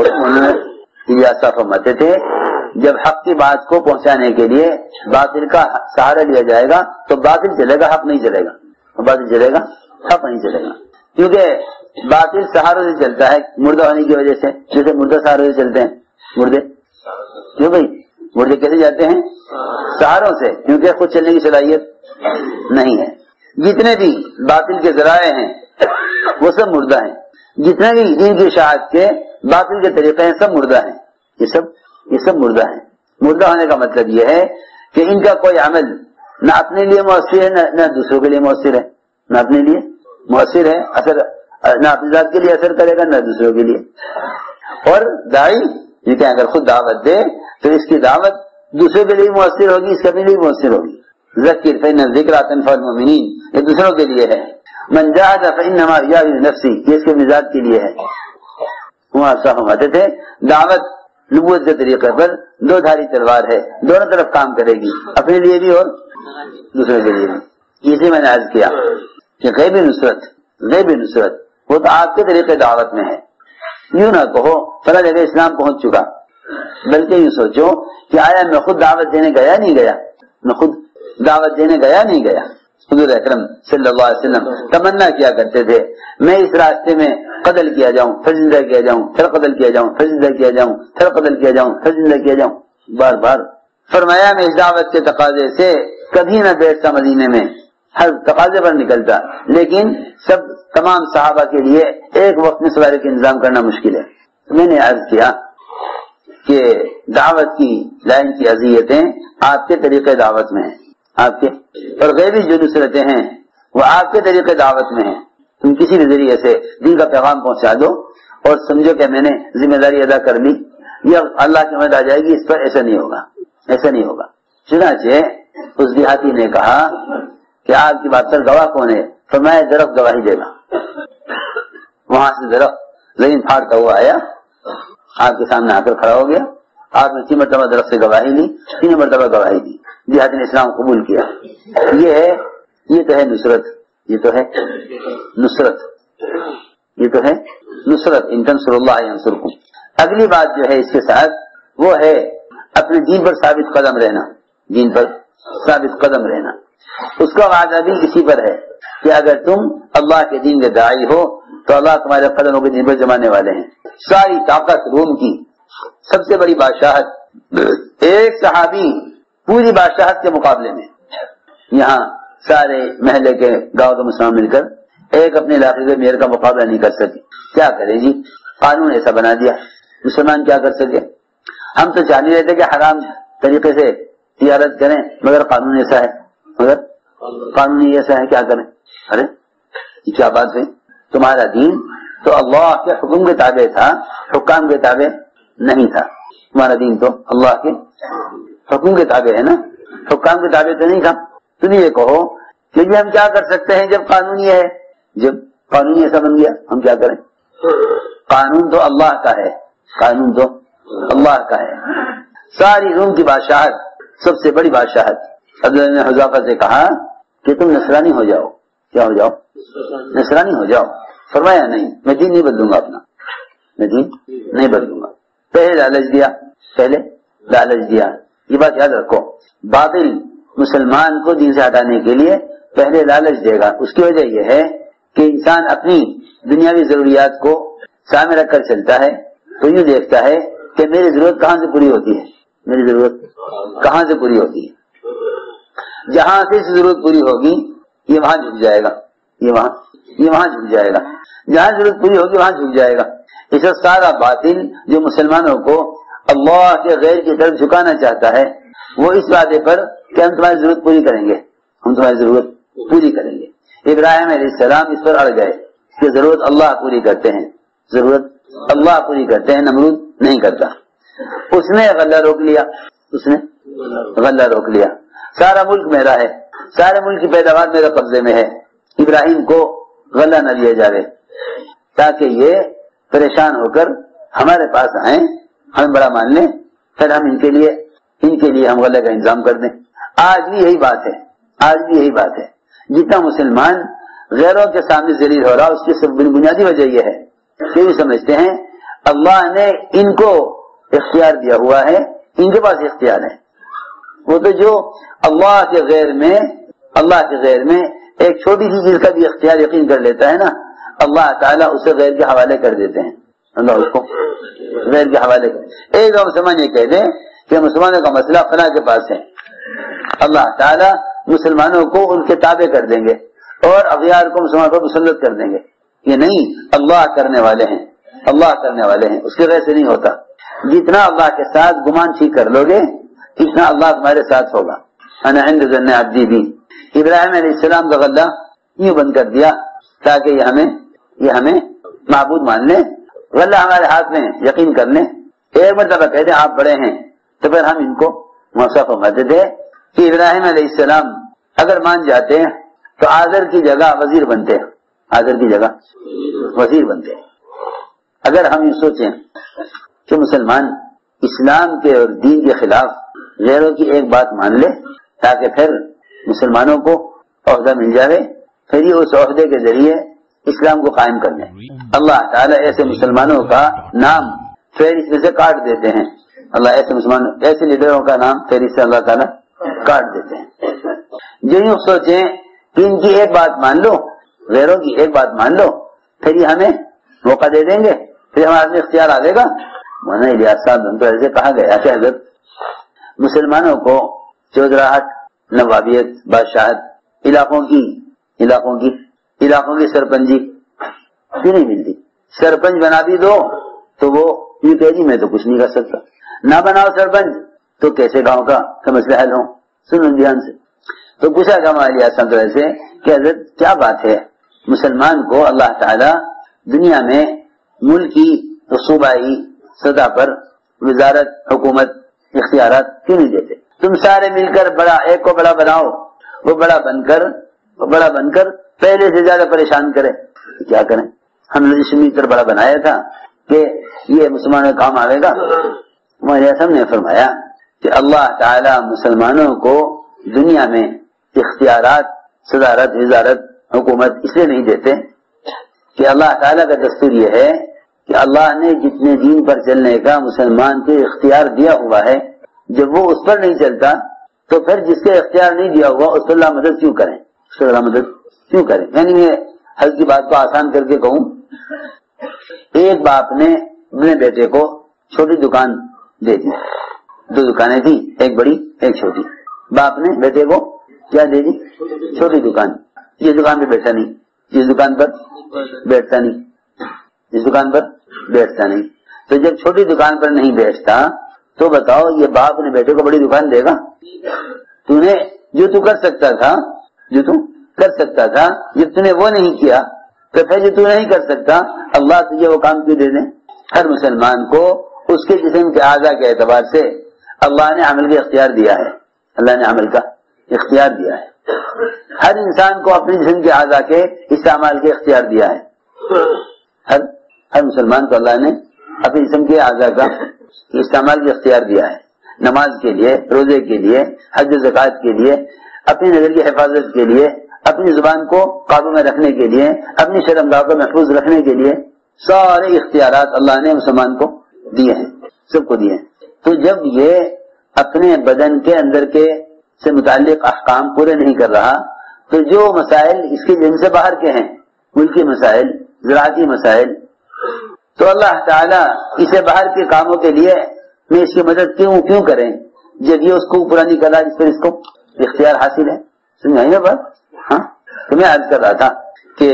پہنچ فرماتے تھے جب حق کی بات کو پہنچانے کے لیے باطل کا سہارا لیا جائے گا تو باطل چلے گا، حق نہیں چلے گا، باطل چلے گا، حق نہیں چلے گا، کیونکہ باطل سہاروں سے چلتا ہے مردہ ہونے کی وجہ سے، جیسے مردہ سہاروں سے چلتے ہیں، مردے کیوں بھائی مردے کیسے جاتے ہیں؟ سہاروں سے، کیونکہ خود چلنے کی صلاحیت نہیں ہے۔ جتنے بھی باطل کے ذرائع ہیں وہ سب مردہ ہیں، جتنے بھی دین کی اشاعت کے باطل کے طریقے ہیں سب مردہ ہیں، یہ سب یہ سب مردہ ہیں۔ مردہ ہونے کا مطلب یہ ہے کہ ان کا کوئی عمل نہ اپنے لیے مؤثر ہے نہ دوسروں کے لیے مؤثر ہے، نہ اپنے لیے مؤثر ہے، اثر نہ اپنی ذات کے لیے اثر کرے گا نہ دوسروں کے لیے۔ اور داعی یہ کہ اگر خود دعوت دے تو اس کی دعوت دوسروں کے لیے مؤثر ہوگی، اس کے اپنے لیے مؤثر ہوگی۔ ذکر فإن الذکر تنفع المؤمنین، یہ دوسروں کے لیے ہے۔ من جاہد فإنما یجاہد نفسی، یہ اس کے مزاج کے لیے ہے۔ وہاں صاحب فرماتے تھے دعوت نبوت کے طریقے پر دو دھاری تلوار ہے، دونوں طرف کام کرے گی، اپنے لیے بھی اور دوسرے کے لیے بھی۔ اسی میں نے عرض کیا کہ غیبی نصرت غیبی نصرت وہ تو آپ کے طریقے دعوت میں ہے۔ یوں نہ کہو فلاں جگہ اسلام پہنچ چکا، بلکہ یوں سوچو کہ آیا میں خود دعوت دینے گیا نہیں گیا، میں خود دعوت دینے گیا نہیں گیا۔ حضور اکرم صلی اللہ علیہ وسلم تمنا کیا کرتے تھے میں اس راستے میں قتل کیا جاؤں پھر زندہ کیا جاؤں پھر قتل کیا جاؤں پھر زندہ کیا جاؤں پھر قتل کیا جاؤں پھر زندہ کیا جاؤں، بار بار فرمایا میں اس دعوت کے تقاضے سے کبھی نہ بیٹھتا مدینے میں، ہر تقاضے پر نکلتا، لیکن سب تمام صحابہ کے لیے ایک وقت میں سواری کا انتظام کرنا مشکل ہے۔ میں نے عرض کیا کہ دعوت کی لائن کی اذیتیں آپ کے طریقے دعوت میں ہیں، آپ کے اور غیبی جو نصرتیں ہیں وہ آپ کے طریقے دعوت میں ہیں۔ تم کسی بھی ذریعے سے دین کا پیغام پہنچا دو اور سمجھو کہ میں نے ذمہ داری ادا کر لی یا اللہ کی مدد آ جائے گی، اس پر ایسا نہیں ہوگا، ایسا نہیں ہوگا۔ چنانچہ اس دیہاتی نے کہا کہ آپ کی بات پر گواہ کون ہے؟ فرمایا درخت گواہی دے گا۔ وہاں سے درخت زمین پھاڑتا ہوا آیا، آپ کے سامنے آ کر کھڑا ہو گیا، آپ نے تین مرتبہ درخت سے گواہی لی، تین مرتبہ گواہی دی، دیہاتی نے اسلام قبول کیا۔ یہ ہے یہ تو ہے نصرت، یہ تو ہے نصرت، یہ تو ہے نصرت۔ ان تنصر اللہ ینصرکم۔ اگلی بات جو ہے اس کے ساتھ وہ ہے اپنے دین پر ثابت قدم رہنا، دین پر ثابت قدم رہنا۔ اس کا وعدہ بھی اسی پر ہے کہ اگر تم اللہ کے دین کے داعی ہو تو اللہ تمہارے قدموں کے دین پر جمانے والے ہیں۔ ساری طاقت روم کی سب سے بڑی بادشاہت ایک صحابی پوری بادشاہت کے مقابلے میں، یہاں سارے محلے کے گاؤں کے مسلمان مل کر ایک اپنے علاقے کے میئر کا مقابلہ نہیں کر سکے۔ کیا کرے جی، قانون ایسا بنا دیا، مسلمان کیا کر سکے؟ ہم تو چاہ نہیں رہتے کہ حرام طریقے سے تجارت کریں، مگر قانون ایسا ہے، مگر قانون ایسا ہے، کیا کریں؟ ارے یہ کیا بات ہے؟ تمہارا دین تو اللہ کے حکم کے تابع تھا، حکام کے تابع نہیں تھا۔ تمہارا دین تو اللہ کے حکم کے تابع ہے نا، حکام کے تابع تو نہیں تھا۔ تم یہ کہو کہ جی ہم کیا کر سکتے ہیں جب قانون یہ ہے، جب قانون ایسا بن گیا ہم کیا کریں؟ قانون تو اللہ کا ہے، قانون تو اللہ کا ہے۔ ساری روم کی بادشاہت، سب سے بڑی بادشاہت، عبداللہ نے حذیفہ سے کہا کہ تم نصرانی ہو جاؤ۔ کیا ہو جاؤ؟ نصرانی ہو جاؤ۔ فرمایا نہیں، میں دین نہیں بدلوں گا اپنا، میں دین نہیں بدلوں گا۔ پہلے لالچ دیا، پہلے لالچ دیا۔ یہ بات یاد رکھو، باطل مسلمان کو دین سے ہٹانے کے لیے پہلے لالچ دے گا۔ اس کی وجہ یہ ہے کہ انسان اپنی دنیاوی ضروریات کو سامنے رکھ کر چلتا ہے تو یہ دیکھتا ہے کہ میری ضرورت کہاں سے پوری ہوتی ہے، میری ضرورت کہاں سے پوری ہوتی ہے۔ جہاں سے اس ضرورت پوری ہوگی یہ وہاں جھک جائے گا، یہ وہاں یہ وہاں جھک جائے گا، جہاں ضرورت پوری ہوگی وہاں جھک جائے گا۔ اس سے سارا باطل جو مسلمانوں کو اللہ کے غیر کی طرف جھکانا چاہتا ہے وہ اس وعدے پر کہ ہم تمہاری ضرورت پوری کریں گے، ہم تمہاری ضرورت پوری کریں گے۔ ابراہیم علیہ السلام اس پر اڑ گئے کہ ضرورت اللہ پوری کرتے ہیں، ضرورت اللہ پوری کرتے ہیں، نمرود نہیں کرتا۔ اس نے غلہ روک لیا، اس نے غلہ روک لیا، سارا ملک میرا ہے، سارے ملک کی پیداوار میرے قبضے میں ہے، ابراہیم کو غلہ نہ دیا جاوے تاکہ یہ پریشان ہو کر ہمارے پاس آئیں، ہم بڑا مان لیں، پھر ہم ان کے لیے ان کے لیے ہم غلے کا انتظام کر دیں۔ آج بھی یہی بات ہے، آج بھی یہی بات ہے، جتنا مسلمان غیروں کے سامنے ذلیل ہو رہا اس کی سب بنیادی وجہ یہ ہے کہ وہ سمجھتے ہیں اللہ نے ان کو اختیار دیا ہوا ہے، ان کے پاس اختیار ہے۔ وہ تو جو اللہ کے غیر میں اللہ کے غیر میں ایک چھوٹی سی چیز کا بھی اختیار یقین کر لیتا ہے نا، اللہ تعالیٰ اسے غیر کے حوالے کر دیتے ہیں، اللہ اس کو غیر کے حوالے کر۔ ایک دو مسلمان یہ کہہ دیں کہ مسلمانوں کا مسئلہ فلاں کے پاس ہے، اللہ تعالیٰ مسلمانوں کو ان کے تابع کر دیں گے اور اغیار کو مسلمانوں پر مسلط کر دیں گے۔ یہ نہیں، اللہ کرنے والے ہیں، اللہ کرنے والے ہیں، اس کے غیر سے نہیں ہوتا۔ جتنا اللہ کے ساتھ گمان ٹھیک کر لو گے اتنا اللہ تمہارے ساتھ ہوگا۔ انا عند ظن عبدی بی، ابراہیم علیہ السلام کا غلہ یوں بند کر دیا تاکہ یہ ہمیں یہ ہمیں معبود مان لیں، غلہ ہمارے ہاتھ میں یقین کر لیں۔ ایک مرتبہ کہتے ہیں آپ بڑے ہیں تو پھر ہم ان کو موصف فرماتے تھے کہ ابراہیم علیہ السلام اگر مان جاتے ہیں تو آذر کی جگہ وزیر بنتے ہیں، آذر کی جگہ وزیر بنتے ہیں۔ اگر ہم یہ سوچیں کہ مسلمان اسلام کے اور دین کے خلاف غیروں کی ایک بات مان لے تاکہ پھر مسلمانوں کو عہدہ مل جائے، پھر یہ اس عہدے کے ذریعے اسلام کو قائم کر لیں، اللہ تعالیٰ ایسے مسلمانوں کا نام فہرست میں سے کاٹ دیتے ہیں، اللہ ایسے مسلمان ایسے لیڈروں کا نام فہرست سے اللہ تعالیٰ کاٹ دیتے ہیں۔ جو یوں سوچیں کہ ان کی ایک بات مان لو، غیروں کی ایک بات مان لو، پھر یہ ہمیں موقع دے دیں گے، پھر ہمارے میں اختیار آ جائے گا۔ مولانا الیاس صاحب تو ایسے کہا گیا کہ حضرت مسلمانوں کو چودراہٹ، نوابیت، بادشاہت، علاقوں کی علاقوں کی علاقوں کی سرپنجی کیوں نہیں ملتی؟ سرپنچ بنا بھی دو تو وہ یہ کہہ دی میں تو کچھ نہیں کر سکتا، نہ بناؤ سرپنچ تو کیسے گاؤں کا مسئلہ حل ہو؟ سنو دھیان سے۔ تو پوچھا گا مولانا الیاس صاحب سے کہ حضرت کیا بات ہے، مسلمان کو اللہ تعالیٰ دنیا میں ملکی صوبائی سطح پر وزارت، حکومت، اختیارات کیوں نہیں دیتے؟ تم سارے مل کر بڑا ایک کو بڑا بناؤ، وہ بڑا بن کر وہ بڑا بن کر پہلے سے زیادہ پریشان کرے، کیا کریں؟ ہم نے جس طرح بڑا بنایا تھا کہ یہ مسلمانوں کا کام آئے گا۔ ہم نے فرمایا کہ اللہ تعالی مسلمانوں کو دنیا میں اختیارات، صدارت، وزارت، حکومت اس لیے نہیں دیتے کہ اللہ تعالیٰ کا دستور یہ ہے کہ اللہ نے جتنے دین پر چلنے کا مسلمان کو اختیار دیا ہوا ہے، جب وہ اس پر نہیں چلتا تو پھر جس کے اختیار نہیں دیا ہوا اس پر اللہ مدد کیوں کریں، اس پر اللہ مدد کیوں کریں؟ یعنی میں حل کی بات کو آسان کر کے کہوں، ایک باپ نے اپنے بیٹے کو چھوٹی دکان دے دی، دو دکانیں تھی، ایک بڑی ایک چھوٹی، باپ نے بیٹے کو کیا دے دی؟ چھوٹی دکان، یہ دکان پہ بیٹھا نہیں، اس دکان پر بیٹھتا نہیں، اس دکان پر بیٹھتا نہیں، تو جب چھوٹی دکان پر نہیں بیٹھتا تو بتاؤ یہ باپ نے بیٹے کو بڑی دکان دے گا؟ تو نے جو تو کر سکتا تھا جو تو کر سکتا تھا جب تو نے وہ نہیں کیا تو پھر جو تو نہیں کر سکتا اللہ تجھے وہ کام کیوں دے دیں؟ ہر مسلمان کو اس کے جسم کے اعضاء کے اعتبار سے اللہ نے عمل کا اختیار دیا ہے، اللہ نے عمل کا اختیار دیا ہے، ہر انسان کو اپنے جسم کے اعضاء کے استعمال کے اختیار دیا ہے، ہر ہر مسلمان کو اللہ نے اپنے جسم کے اعضاء کا استعمال کے اختیار دیا ہے، نماز کے لیے، روزے کے لیے، حج و زکوٰۃ کے لیے، اپنی نظر کی حفاظت کے لیے، اپنی زبان کو قابو میں رکھنے کے لیے، اپنی شرمگاہ کو محفوظ رکھنے کے لیے، سارے اختیارات اللہ نے مسلمان کو دیے ہیں، سب کو دیے ہیں۔ تو جب یہ اپنے بدن کے اندر کے سے متعلق احکام پورے نہیں کر رہا تو جو مسائل اس کے جن سے باہر کے ہیں، ملکی مسائل، زراعتی مسائل، تو اللہ تعالیٰ اسے باہر کے کاموں کے لیے میں اس کی مدد کیوں کیوں کریں جب یہ اس کو پورا نہیں کر رہا جس پر اس کو اختیار حاصل ہے؟ سمجھائی نا بات؟ ہاں، تو میں عرض کر رہا تھا کہ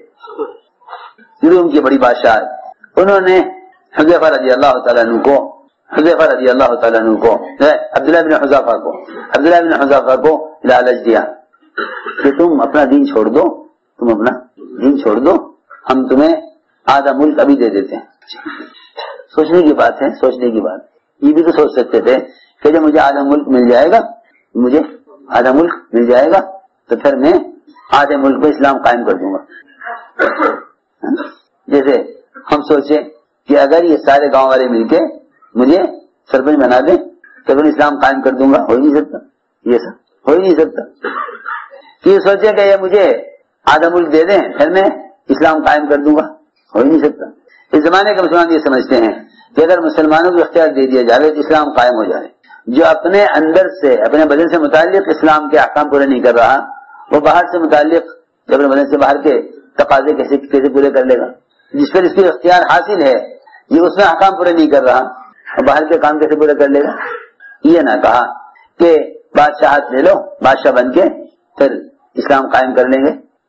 روم کی بڑی بادشاہ انہوں نے حذیفہ رضی اللہ تعالیٰ عنہ کو حذیفہ رضی اللہ تعالیٰ عنہ کو عبداللہ بن حذیفہ کو عبداللہ بن حذیفہ کو لالچ دیا کہ تم اپنا دین چھوڑ دو تم اپنا دین چھوڑ دو ہم تمہیں آدھا ملک ابھی دے دیتے ہیں۔ سوچنے کی بات ہے، سوچنے کی بات، یہ بھی تو سوچ سکتے تھے کہ جب مجھے آدھا ملک مل جائے گا مجھے آدھا ملک مل جائے گا تو پھر میں آدھے ملک پہ اسلام قائم کر دوں گا. جیسے ہم سوچے کہ اگر یہ سارے گاؤں والے مل کے مجھے سرپنچ بنا دیں تو پھر اسلام قائم کر دوں گا. ہو ہی نہیں سکتا, یہ سب ہو ہی نہیں سکتا. یہ سوچے کہ یہ مجھے آدھا ملک دے دیں پھر میں اسلام قائم کر دوں گا. ہو ہی نہیں سکتا. اس زمانے کے مسلمان یہ سمجھتے ہیں کہ اگر مسلمانوں کو اختیار دے دیا جائے تو اسلام قائم ہو جائے. جو اپنے اندر سے اپنے بدن سے متعلق اسلام کے احکام پورے نہیں کر رہا, وہ باہر سے متعلق اپنے بدن سے باہر کے تقاضے کیسے کیسے پورے کر لے گا؟ جس پر اس کی اختیار حاصل ہے یہ اس میں احکام پورے نہیں کر رہا, اور باہر کے کام کیسے پورے کر لے گا؟ یہ نہ کہا کہ بادشاہت لے لو, بادشاہ بن کے پھر اسلام قائم کر لیں گے.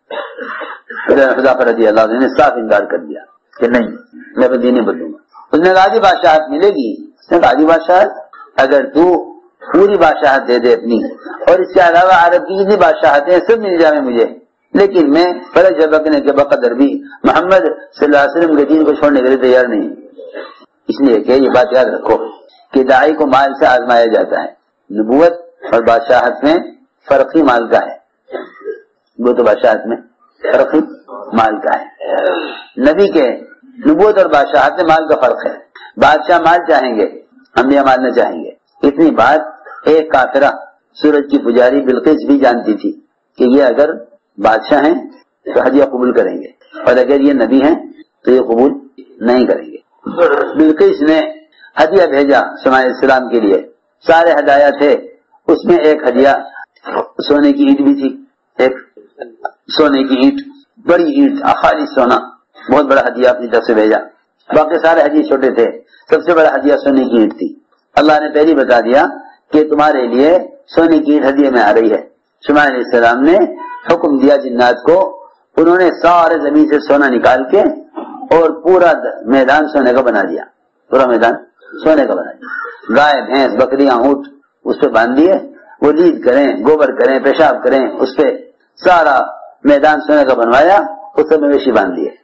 حذیفہ رضی اللہ عنہ نے صاف انکار کر دیا کہ نہیں, میں اپنے دین نہیں بدلوں گا. اس نے کہا بادشاہت ملے گی. اس نے کہا بادشاہت اگر تو پوری بادشاہت دے دے اپنی, اور اس کے علاوہ عرب کی جتنی بادشاہتیں سب مل جائے مجھے, لیکن میں فرض جھپکنے کے بقدر بھی محمد صلی اللہ علیہ وسلم کے دین کو چھوڑنے کے لیے تیار نہیں. اس لیے کہ یہ بات یاد رکھو کہ داعی کو مال سے آزمایا جاتا ہے. نبوت اور بادشاہت میں فرق ہی مال کا ہے. نبوت اور بادشاہت میں فرق ہی مال کا ہے. نبی کے نبوت اور بادشاہت میں مال کا فرق ہے. بادشاہ مال چاہیں گے, انبیاء مال نہ چاہیں گے. اتنی بات ایک کافرہ سورج کی پجاری بلقیس بھی جانتی تھی کہ یہ اگر بادشاہ ہیں تو ہدیہ قبول کریں گے, اور اگر یہ نبی ہیں تو یہ قبول نہیں کریں گے. بلقیس نے ہدیہ بھیجا سلیمان علیہ السلام کے لیے. سارے ہدایہ تھے, اس میں ایک ہدیہ سونے کی اینٹ بھی تھی. ایک سونے کی اینٹ, بڑی اینٹ, خالی سونا, بہت بڑا ہدیہ اپنی طرف سے بھیجا. باقی سارے ہدیے چھوٹے تھے, سب سے بڑا ہدیہ سونے کی اینٹ تھی. اللہ نے پہلی بتا دیا کہ تمہارے لیے سونے کی اینٹ ہدیے میں آ رہی ہے. سلیمان علیہ السلام نے حکم دیا جنات کو, انہوں نے سارے زمین سے سونا نکال کے اور پورا میدان سونے کا بنا دیا. پورا میدان سونے کا بنا دیا. گائے بھینس بکریاں اونٹ اس پہ باندھ دیے, وہ لید کریں, گوبر کریں, پیشاب کریں, اس پہ سارا میدان سونے کا بنوایا, اس سے مویشی باندھ دیے.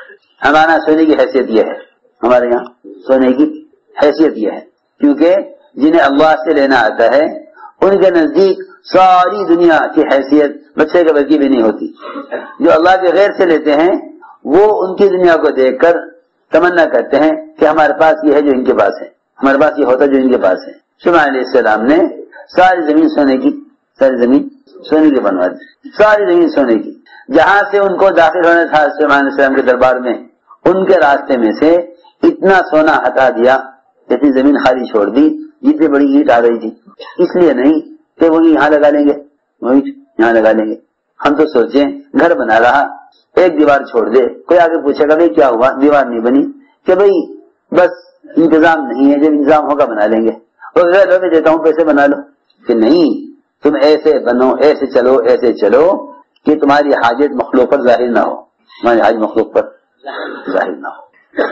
ہمارا سونے کی حیثیت یہ ہے, ہمارے یہاں سونے کی حیثیت یہ ہے کیونکہ جنہیں اللہ سے لینا آتا ہے ان کے نزدیک ساری دنیا کی حیثیت بچے کے برکی بھی نہیں ہوتی. جو اللہ کے غیر سے لیتے ہیں وہ ان کی دنیا کو دیکھ کر تمنا کرتے ہیں کہ ہمارے پاس یہ ہے جو ان کے پاس ہے, ہمارے پاس یہ ہوتا جو ان کے پاس ہے. سلیمان علیہ السلام نے ساری زمین سونے کی, ساری زمین سونے کی بنوا دی, ساری زمین سونے کی. جہاں سے ان کو داخل ہونا تھا سلیمان علیہ السلام کے دربار میں, ان کے راستے میں سے اتنا سونا ہٹا دیا, اتنی زمین خالی چھوڑ دی جتنی بڑی اینٹ آ رہی تھی. اس لیے نہیں کہ وہ یہاں لگا لیں گے, وہ یہاں لگا لیں گے. ہم تو سوچیں گھر بنا رہا, ایک دیوار چھوڑ دے, کوئی آگے پوچھے گا بھائی کیا ہوا, دیوار نہیں بنی, کہ بھائی بس انتظام نہیں ہے, جب انتظام ہوگا بنا لیں گے. اور میں دیتا ہوں پیسے بنا لو, کہ نہیں تم ایسے بنو, ایسے چلو, ایسے چلو کہ تمہاری حاجت مخلوق پر ظاہر نہ ہو, تمہاری حاجت مخلوق پر ظاہر نہ ہو.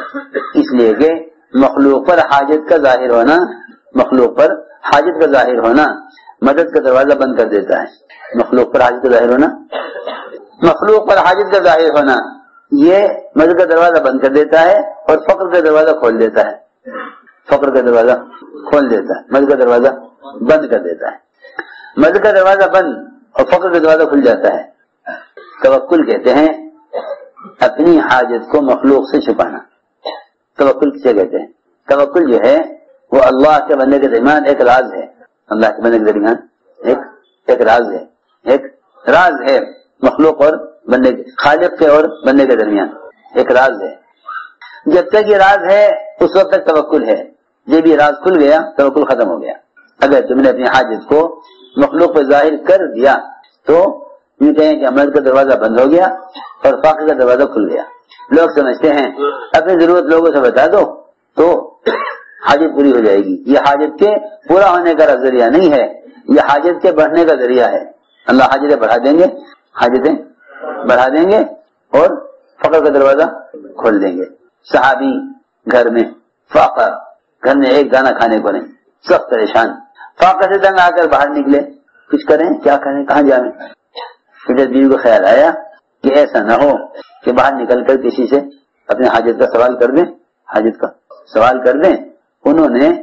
اس لیے کہ مخلوق پر حاجت کا ظاہر ہونا, مخلوق پر حاجت کا ظاہر ہونا مدد کا دروازہ بند کر دیتا ہے. مخلوق پر حاجت کا ظاہر ہونا, مخلوق پر حاجت کا ظاہر ہونا یہ مدد کا دروازہ بند کر دیتا ہے اور فقر کا دروازہ کھول دیتا ہے. فقر کا دروازہ کھول دیتا ہے, مدد کا دروازہ بند کر دیتا ہے. مدد کا دروازہ بند اور فقر کا دروازہ کھل جاتا ہے. توکل کہتے ہیں اپنی حاجت کو مخلوق سے چھپانا. توکل کسے کہتے ہیں؟ توکل جو ہے وہ اللہ کے بندے کے درمیان ایک راز ہے. اللہ کے بندے کے درمیان ایک ایک راز ہے, ایک راز ہے مخلوق اور بندے کے, خالق کے اور بندے کے درمیان ایک راز ہے. جب تک یہ راز ہے اس وقت تک توکل ہے. جب یہ راز کھل گیا توکل ختم ہو گیا. اگر تم نے اپنی حاجت کو مخلوق پہ ظاہر کر دیا تو یوں کہیں کہ عمل کا دروازہ بند ہو گیا اور فقر کا دروازہ کھل گیا. لوگ سمجھتے ہیں اپنی ضرورت لوگوں سے بتا دو تو حاجت پوری ہو جائے گی. یہ حاجت کے پورا ہونے کا ذریعہ نہیں ہے, یہ حاجت کے بڑھنے کا ذریعہ ہے. اللہ حاجتیں بڑھا دیں گے, حاجتیں بڑھا دیں گے اور فقر کا دروازہ کھول دیں گے. صحابی گھر میں فقر, گھر میں ایک دانہ کھانے کو نہیں, سخت پریشان, فقر سے تنگ آ کر باہر نکلے, کچھ کریں کیا کریں کہاں جائیں. پھر جب بیوی کو خیال آیا کہ ایسا نہ ہو کہ باہر نکل کر کسی سے اپنے حاجت کا سوال کر دیں, حاجت کا سوال کر دیں, انہوں نے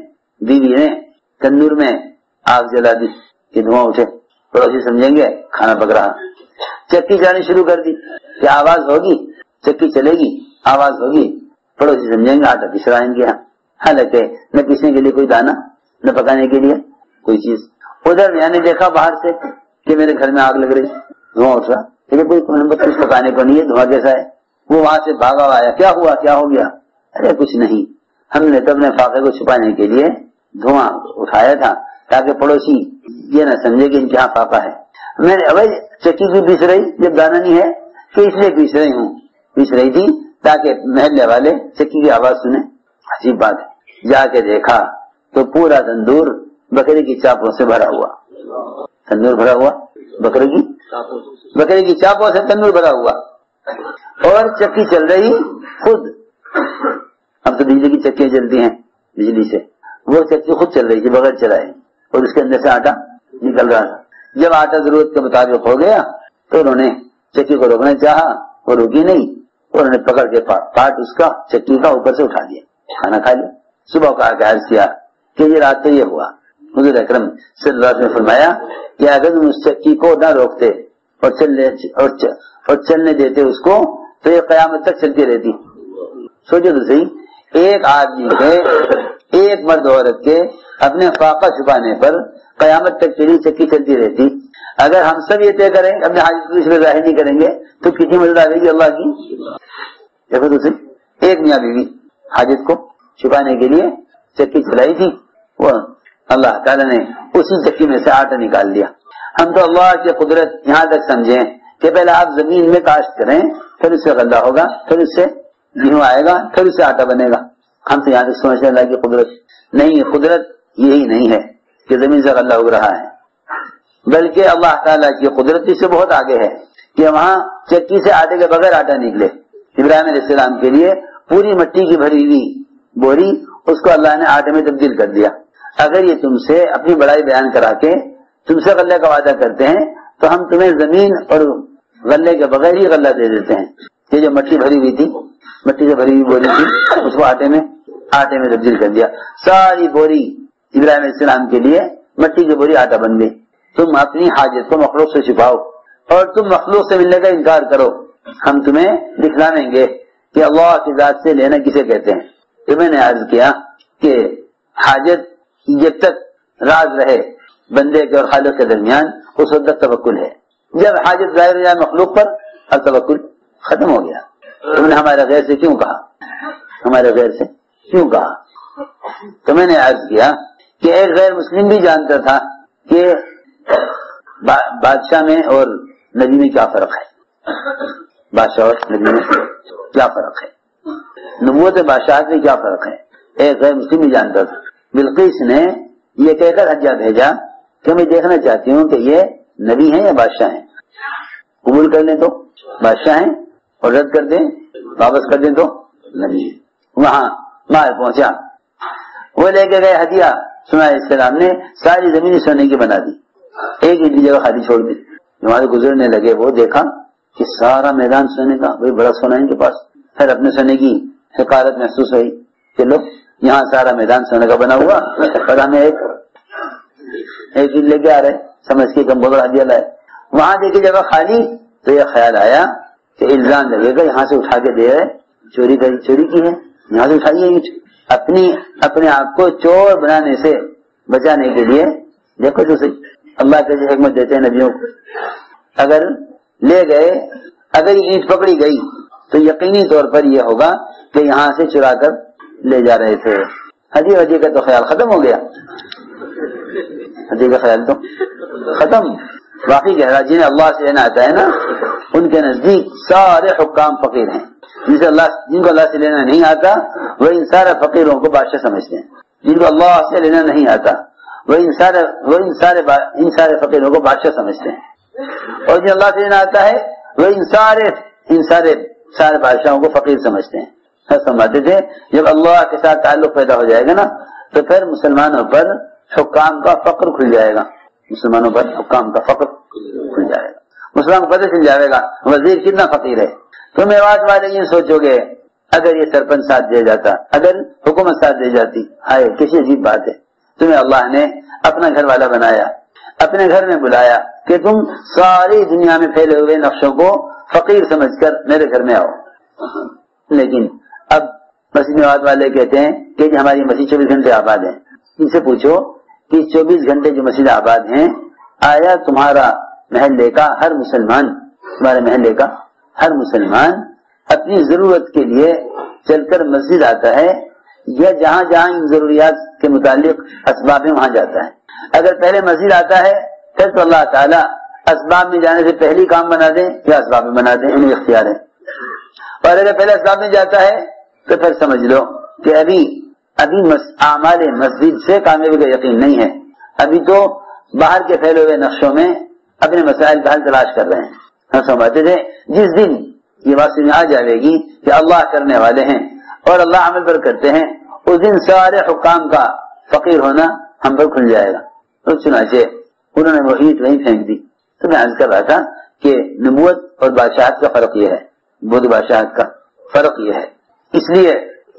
بیوی نے تندور میں آگ جلا دی کہ دھواں اٹھے، پڑوسی سمجھیں گے کھانا پک رہا، چکی چلانی شروع کر دی کہ آواز ہوگی، چکی چلے گی آواز ہوگی، پڑوسی سمجھیں گے آٹا پس رہا ہے ان کے یہاں، حالانکہ نہ پیسنے کے لیے کوئی دانا نہ پکانے کے لیے کوئی چیز۔ ادھر میں نے دیکھا باہر سے کہ میرے گھر میں آگ لگ رہی، دھواں اٹھ رہا، لیکن کوئی کچھ پکانے کو نہیں ہے، دھواں کیسا ہے؟ وہ وہاں سے بھاگا آیا، کیا ہوا کیا ہو گیا؟ ارے کچھ نہیں، ہم نے تو اپنے فاقے کو چھپانے کے لیے دھواں اٹھایا تھا تاکہ پڑوسی یہ نہ سمجھے کہ ان کے یہاں فاقہ ہے۔ میں نے ابھی چکی کی پیس رہی جب دانا نہیں ہے کہ اس لیے پیس رہی ہوں، پیس رہی تھی تاکہ محلے والے چکی کی آواز سنیں۔ عجیب بات ہے، جا کے دیکھا تو پورا تندور بکرے کی چاپوں سے بھرا ہوا، تندور بھرا ہوا بکرے کی بکرے کی چاپوں سے تندور بھرا ہوا، اور چکی چل رہی خود۔ اب تو بجلی کی چکیاں چلتی ہیں بجلی سے، وہ چکی خود چل رہی تھی بغیر چلائے، اور اس کے اندر سے آٹا نکل رہا تھا۔ جب آٹا ضرورت کے مطابق ہو گیا تو انہوں نے چکی کو روکنا چاہا، وہ روکی نہیں، انہوں نے پکڑ کے پاٹ اس کا چکی کا اوپر سے اٹھا دیا، کھانا کھا لیا۔ صبح کا عرض کیا کہ یہ رات کو یہ ہوا، حضور اکرم صلی اللہ علیہ وسلم نے فرمایا کہ اگر تم اس چکی کو نہ روکتے اور چلنے اور چلنے دیتے اس کو تو یہ قیامت تک چلتی رہتی۔ سوچو تو صحیح، ایک آدمی کے ایک مرد عورت کے اپنے فاقہ چھپانے پر قیامت تک چلی چکی چلتی رہتی۔ اگر ہم سب یہ طے کریں اپنے حاجت کو اس میں ظاہر نہیں کریں گے تو کتنی مدد آئے گی اللہ کی۔ دیکھو تو صحیح، ایک میاں بیوی حاجت کو چھپانے کے لیے چکی چلائی تھی، وہ اللہ تعالیٰ نے اسی چکی میں سے آٹا نکال دیا۔ ہم تو اللہ کی قدرت یہاں تک سمجھیں کہ پہلے آپ زمین میں کاشت کریں، پھر اس سے غلہ ہوگا، پھر اس سے گیہوں آئے گا، پھر اس سے آٹا بنے گا۔ ہم تو یہاں تک سمجھتے ہیں اللہ کی قدرت نہیں، قدرت یہی نہیں ہے کہ زمین سے غلہ اگ رہا ہے، بلکہ اللہ تعالیٰ کی قدرت سے بہت آگے ہے کہ وہاں چکی سے آٹے کے بغیر آٹا نکلے۔ ابراہیم علیہ السلام کے لیے پوری مٹی کی بھری ہوئی بوری، اس کو اللہ نے آٹے میں تبدیل کر دیا۔ اگر یہ تم سے اپنی بڑائی بیان کرا کے تم سے غلے کا وعدہ کرتے ہیں تو ہم تمہیں زمین اور غلے کے بغیر ہی غلہ دے دیتے ہیں۔ یہ جو مٹی بھری ہوئی تھی، مٹی سے بھری ہوئی بوری تھی، اس کو آٹے میں آٹے میں تبدیل کر دیا۔ ساری بوری ابراہیم علیہ السلام کے لیے مٹی کی بوری آٹا بن گئی۔ تم اپنی حاجت کو مخلوق سے چھپاؤ اور تم مخلوق سے ملنے کا انکار کرو، ہم تمہیں دکھلائیں گے کہ اللہ کی ذات سے لینا کسے کہتے ہیں۔ تو میں نے عرض کیا کہ حاجت جب تک راز رہے بندے کے اور خالق کے درمیان اس وقت تک توکل ہے، جب حاجت ظاہر ہو جائے مخلوق پر اب توکل ختم ہو گیا۔ تم نے ہمارے غیر سے کیوں کہا، ہمارے غیر سے کیوں کہا؟ تو میں نے عرض کیا کہ ایک غیر مسلم بھی جانتا تھا کہ بادشاہ میں اور نبی میں کیا فرق ہے، بادشاہ اور نبی میں کیا فرق ہے، نبوت بادشاہت میں کیا فرق ہے، ایک غیر مسلم بھی جانتا تھا۔ بلقیس نے یہ کہہ کر حجہ بھیجا کہ میں دیکھنا چاہتی ہوں کہ یہ نبی ہیں یا بادشاہ ہیں، قبول کر لیں تو بادشاہ ہیں اور رد کر دیں واپس کر دیں تو نبی ہیں۔ وہاں مال پہنچا، وہ لے کے گئے ہدیہ، سنا السلام نے ساری زمین سونے کی بنا دی، ایک ہی جگہ خالی چھوڑ دی۔ ہمارے گزرنے لگے وہ دیکھا کہ سارا میدان سونے کا، وہی بڑا سونا ان کے پاس، پھر اپنے سونے کی حقارت محسوس ہوئی کہ لوگ یہاں سارا میدان سونے کا بنا ہوا اور ہمیں ایک ایک لے کے آ رہے، سمجھ کے کم بڑا ہدیہ لائے۔ وہاں دیکھی جگہ خالی تو یہ خیال آیا کہ الزام لگے گا یہاں سے اٹھا کے دے رہے، چوری کری چوری کی ہے، یہاں سے اٹھائیے اینٹ۔ اپنی اپنے آپ کو چور بنانے سے بچانے کے لیے دیکھو تو صحیح اللہ کے حکمت دیتے ہیں نبیوں کو۔ اگر لے گئے، اگر یہ اینٹ پکڑی گئی تو یقینی طور پر یہ ہوگا کہ یہاں سے چرا کر لے جا رہے تھے۔ ہدیہ ہدیہ کا تو خیال ختم ہو گیا، ہدیہ کا خیال تو ختم۔ باقی کہہ رہا جنہیں اللہ سے لینا آتا ہے نا ان کے نزدیک سارے حکام فقیر ہیں، جن سے اللہ جن کو اللہ سے لینا نہیں آتا وہ ان سارے فقیروں کو بادشاہ سمجھتے ہیں، جن کو اللہ سے لینا نہیں آتا وہ ان سارے وہ ان سارے ان سارے فقیروں کو بادشاہ سمجھتے ہیں، اور جن اللہ سے لینا آتا ہے وہ ان سارے ان سارے سارے بادشاہوں کو فقیر سمجھتے ہیں۔ سمجھتے تھے جب اللہ کے ساتھ تعلق پیدا ہو جائے گا نا تو پھر مسلمانوں پر حکام کا فقر کھل جائے گا، مسلمانوں پر حکام کا فقر کھل جائے گا، مسلمان کو پتہ چل جائے گا وزیر کتنا فقیر ہے۔ تم آواز والے یہ سوچو گے اگر یہ سرپنچ ساتھ دے جاتا، اگر حکومت ساتھ دے جاتی، ہائے کیسی عجیب بات ہے، تمہیں اللہ نے اپنا گھر والا بنایا، اپنے گھر میں بلایا کہ تم ساری دنیا میں پھیلے ہوئے نقشوں کو فقیر سمجھ کر میرے گھر میں آؤ. لیکن اب مسجد نواز والے کہتے ہیں کہ جی ہماری مسجد چوبیس گھنٹے آباد ہے. ان سے پوچھو کہ چوبیس گھنٹے جو مسجد آباد ہیں، آیا تمہارا محلے کا ہر مسلمان تمہارے محلے کا ہر مسلمان اپنی ضرورت کے لیے چل کر مسجد آتا ہے، یا جہاں جہاں ان ضروریات کے متعلق اسباب ہیں وہاں جاتا ہے؟ اگر پہلے مسجد آتا ہے پھر تو اللہ تعالیٰ اسباب میں جانے سے پہلی کام بنا دیں یا اسباب میں بنا دیں، انہیں اختیار ہے. اور اگر پہلے اسباب میں جاتا ہے تو پھر سمجھ لو کہ ابھی ابھی اعمال مسجد سے کامیابی کا یقین نہیں ہے، ابھی تو باہر کے پھیلے ہوئے نقشوں میں اپنے مسائل کا حل تلاش کر رہے ہیں. ہم سمجھتے تھے جس دن یہ بات سمجھ آ جائے گی کہ اللہ کرنے والے ہیں اور اللہ عمل پر کرتے ہیں، اس دن سارے حکام کا فقیر ہونا ہم پر کھل جائے گا. تو چنانچہ انہوں نے وہ اینٹ وہیں پھینک دی. تو میں عرض کر رہا تھا کہ نبوت اور بادشاہت کا فرق یہ ہے، نبوت بادشاہت کا فرق یہ ہے. اس لیے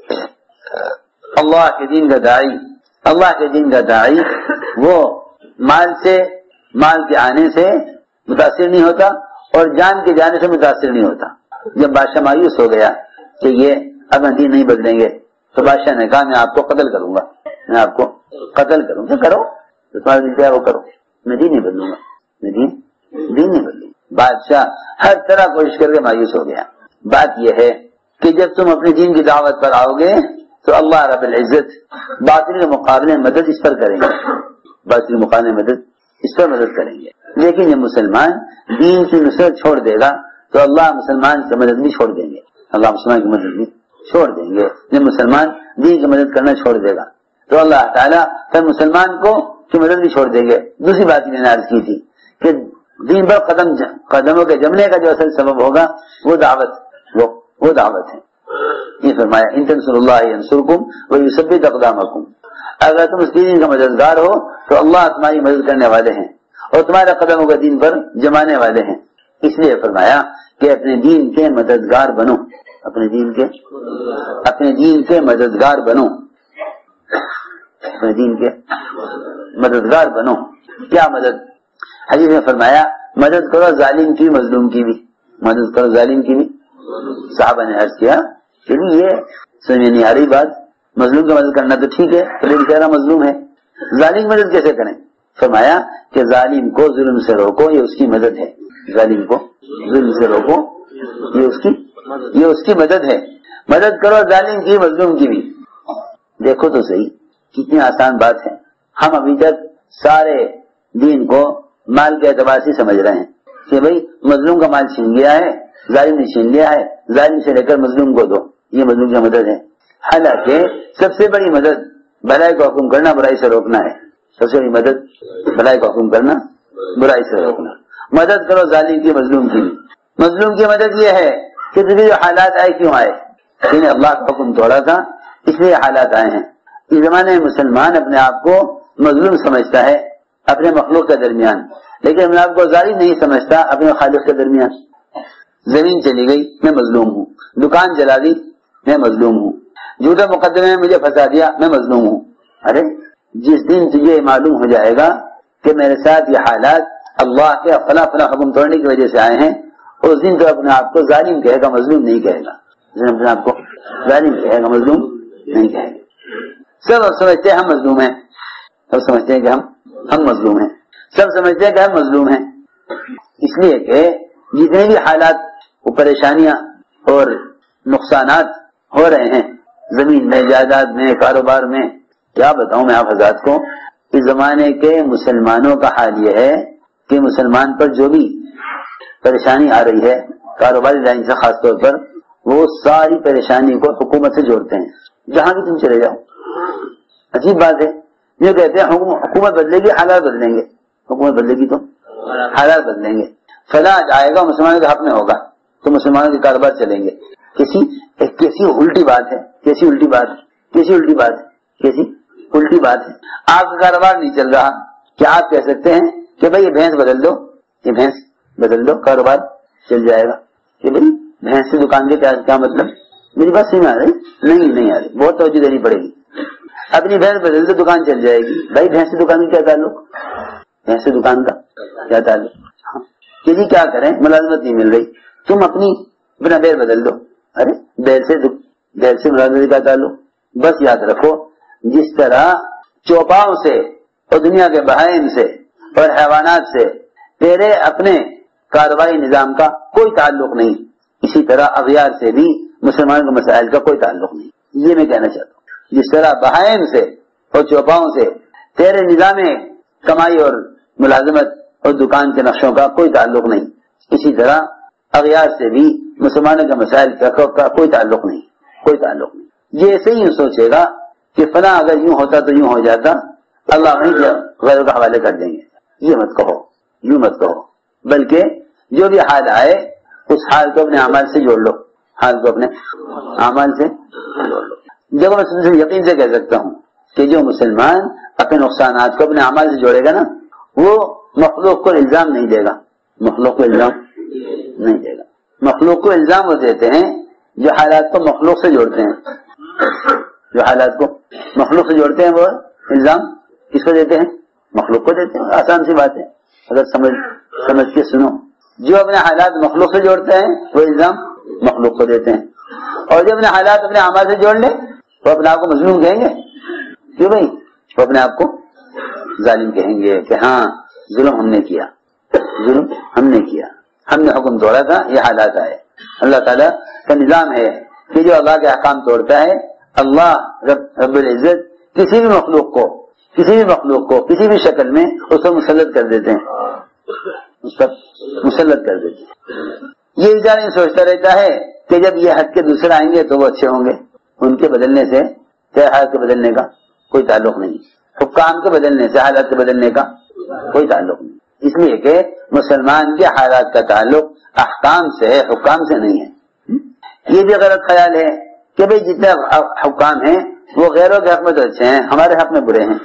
اللہ کے دین کا داعی اللہ کے دین کا داعی وہ مال سے مال کے آنے سے متاثر نہیں ہوتا اور جان کے جانے سے متاثر نہیں ہوتا. جب بادشاہ مایوس ہو گیا کہ یہ اب دین نہیں بدلیں گے تو بادشاہ نے کہا میں آپ کو قتل کروں گا، میں آپ کو قتل کروں گا. کرو تمہارا دل کیا وہ کرو، میں دین نہیں بدلوں گا، میں دین دین نہیں بدلوں گا. بادشاہ ہر طرح کوشش کر کے مایوس ہو گیا. بات یہ ہے کہ جب تم اپنے دین کی دعوت پر آؤ گے تو اللہ رب العزت باطل کے مقابلے مدد اس پر کریں گے، باطل کے مقابلے مدد اس پر مدد کریں گے. لیکن جب مسلمان دین کی نصرت چھوڑ دے گا تو اللہ مسلمان کی مدد بھی چھوڑ دیں گے، اللہ مسلمان کی مدد بھی چھوڑ دیں گے. جب مسلمان دین کی مدد کرنا چھوڑ دے گا تو اللہ تعالیٰ پھر مسلمان کو کی مدد بھی چھوڑ دیں گے. دوسری بات میں نے عرض کی تھی کہ دین پر قدم قدموں کے جمنے کا جو اصل سبب ہوگا وہ دعوت وہ وہ دعوت ہے. یہ فرمایا ان تنصروا اللہ ینصرکم ویثبت اقدامکم، اگر تم اس دین کا مددگار ہو تو اللہ تمہاری مدد کرنے والے ہیں اور تمہارے قدموں کا دین پر جمانے والے ہیں. اس لیے فرمایا کہ اپنے دین کے مددگار بنو، اپنے دین کے اپنے دین کے مددگار بنو اپنے دین کے مددگار بنو. کیا مدد؟ حدیث میں فرمایا مدد کرو ظالم کی مظلوم کی بھی، مدد کرو ظالم کی بھی. صحابہ نے عرض کیا کہ یہ سمجھ نہیں آ رہی بات، مظلوم کی مدد کرنا تو ٹھیک ہے لیکن کہہ رہا مظلوم ہے، ظالم مدد کیسے کریں؟ فرمایا کہ ظالم کو ظلم سے روکو، یہ اس کی مدد ہے. ظالم کو ظلم سے روکو، یہ اس کی یہ اس کی مدد ہے. مدد کرو ظالم کی مظلوم کی بھی. دیکھو تو صحیح کتنی آسان بات ہے. ہم ابھی تک سارے دین کو مال کے اعتبار سے سمجھ رہے ہیں کہ بھئی مظلوم کا مال چھین گیا ہے، ظالم نے چھین لیا ہے، ظالم سے لے کر مظلوم کو دو، یہ مظلوم کی مدد ہے. حالانکہ سب سے بڑی مدد بھلائی کو حکم کرنا، برائی سے روکنا ہے. سب سے بڑی مدد بھلائی کو حکم کرنا، برائی سے روکنا. مدد کرو ظالم کی مظلوم کی. مظلوم کی مدد یہ ہے کہ تجھے جو حالات آئے کیوں آئے؟ انہیں اللہ کا حکم توڑا تھا اس لیے حالات آئے ہیں. اس زمانے میں مسلمان اپنے آپ کو مظلوم سمجھتا ہے اپنے مخلوق کے درمیان، لیکن اپنے آپ کو ظالم نہیں سمجھتا اپنے خالق کے درمیان. زمین چلی گئی میں مظلوم ہوں، دکان جلا دی میں مظلوم ہوں، جھوٹے مقدمے میں مجھے پھنسا دیا میں مظلوم ہوں. ارے جس دن تجھے معلوم ہو جائے گا کہ میرے ساتھ یہ حالات اللہ کے فلاں فلاں حکم توڑنے کی وجہ سے آئے ہیں، اس دن تو اپنے آپ کو ظالم کہے گا، مظلوم نہیں کہے گا. اپنے آپ کو ظالم کہے گا، مظلوم نہیں کہے گا. سب سمجھتے ہیں ہم مظلوم ہیں، سب سمجھتے ہیں کہ ہم ہم مظلوم ہیں، سب سمجھتے ہیں کہ ہم مظلوم ہیں. اس لیے کہ جتنے بھی حالات وہ پریشانیاں اور نقصانات ہو رہے ہیں زمین میں، جائیداد میں، کاروبار میں، کیا بتاؤں میں آپ حضرات کو. اس زمانے کے مسلمانوں کا حال یہ ہے کہ مسلمان پر جو بھی پریشانی آ رہی ہے کاروباری لائن سے خاص طور پر، وہ ساری پریشانی کو حکومت سے جوڑتے ہیں. جہاں بھی تم چلے جاؤ عجیب بات ہے، یہ کہتے ہیں حکومت بدلے گی حالات بدلیں گے، حکومت بدلے گی تو حالات بدلیں گے. فلاں آئے گا مسلمانوں کے حق میں ہوگا تو مسلمانوں کے کاروبار چلیں گے. کیسی کیسی الٹی بات ہے، کیسی الٹی بات ہے، کیسی الٹی بات ہے، کیسی الٹی بات ہے. آپ کا کاروبار نہیں چل رہا، کیا آپ کہہ سکتے ہیں کہ بھائی یہ بھینس بدل دو، یہ بھینس بدل دو کاروبار چل جائے گا؟ کہ بھائی بھینس سے دکان کے کیا مطلب؟ میری بات سمجھ آ رہی؟ نہیں نہیں آ رہی، بہت توجہ دینی پڑے گی. اپنی بھینس بدل تو دکان چل جائے گی. بھائی بھینس سے دکان کا کیا تعلق؟ بھینس سے دکان کا کیا تعلق؟ کہ جی کیا کریں ملازمت نہیں مل رہی, تم اپنی اپنا بیل بدل دو. ارے بیل سے بیل سے ملازمت کا تعلق؟ بس یاد رکھو جس طرح چوپاؤں سے اور دنیا کے بہائم سے اور حیوانات سے تیرے اپنے کاروائی نظام کا کوئی تعلق نہیں, اسی طرح اغیار سے بھی مسلمان کے مسائل کا کوئی تعلق نہیں. یہ میں کہنا چاہتا ہوں. جس طرح بہائم سے اور چوپاؤں سے تیرے نظام کمائی اور ملازمت اور دکان کے نقشوں کا کوئی تعلق نہیں, اسی طرح اغیار سے بھی مسلمانوں کے مسائل کا کوئی تعلق نہیں, کوئی تعلق نہیں. یہ ایسے ہی سوچے گا کہ فلاں اگر یوں ہوتا تو یوں ہو جاتا, اللہ وہیں غیروں کا حوالے کر دیں گے. یہ مت کہو, یوں مت کہو, بلکہ جو بھی حال آئے اس حال کو اپنے اعمال سے جوڑ لو, حال کو اپنے اعمال سے جوڑ لو. جب میں یقین سے کہہ سکتا ہوں کہ جو مسلمان اپنے نقصانات کو اپنے اعمال سے جوڑے گا نا, وہ مخلوق کو الزام نہیں دے گا, مخلوق کو الزام نہیں دے گا. مخلوق کو الزام وہ دیتے ہیں جو حالات کو مخلوق سے جوڑتے ہیں, جو حالات کو مخلوق سے جوڑتے ہیں وہ الزام کس کو دیتے ہیں؟ مخلوق کو دیتے ہیں. آسان سی بات ہے, اگر سمجھ سمجھ کے سنو. جو اپنے حالات مخلوق سے جوڑتے ہیں وہ الزام مخلوق کو دیتے ہیں, اور جو اپنے حالات اپنے اعمال سے جوڑ لیں وہ اپنے آپ کو مظلوم کہیں گے. کیوں بھائی؟ وہ اپنے آپ کو ظالم کہیں گے کہ ہاں ظلم ہم نے کیا, ظلم ہم نے کیا, ہم نے حکم توڑا تھا, یہ حالات آئے. اللہ تعالیٰ کا نظام ہے کہ جو اللہ کے احکام توڑتا ہے, اللہ رب رب العزت کسی بھی مخلوق کو کسی بھی مخلوق کو کسی بھی شکل میں اس کو مسلط کر دیتے ہیں, اس پر مسلط کر دیتے ہیں. یہ انسان سوچتا رہتا ہے کہ جب یہ حد کے دوسرے آئیں گے تو وہ اچھے ہوں گے. ان کے بدلنے سے حالات کے بدلنے کا کوئی تعلق نہیں, حکام کے بدلنے سے حالات کے بدلنے کا کوئی تعلق نہیں. اس لیے کہ مسلمان کے حالات کا تعلق احکام سے ہے, حکام سے نہیں ہے. یہ بھی غلط خیال ہے کہ بھئی جتنے حکام ہیں وہ غیروں کے حق میں تو اچھے ہیں, ہمارے حق میں برے ہیں.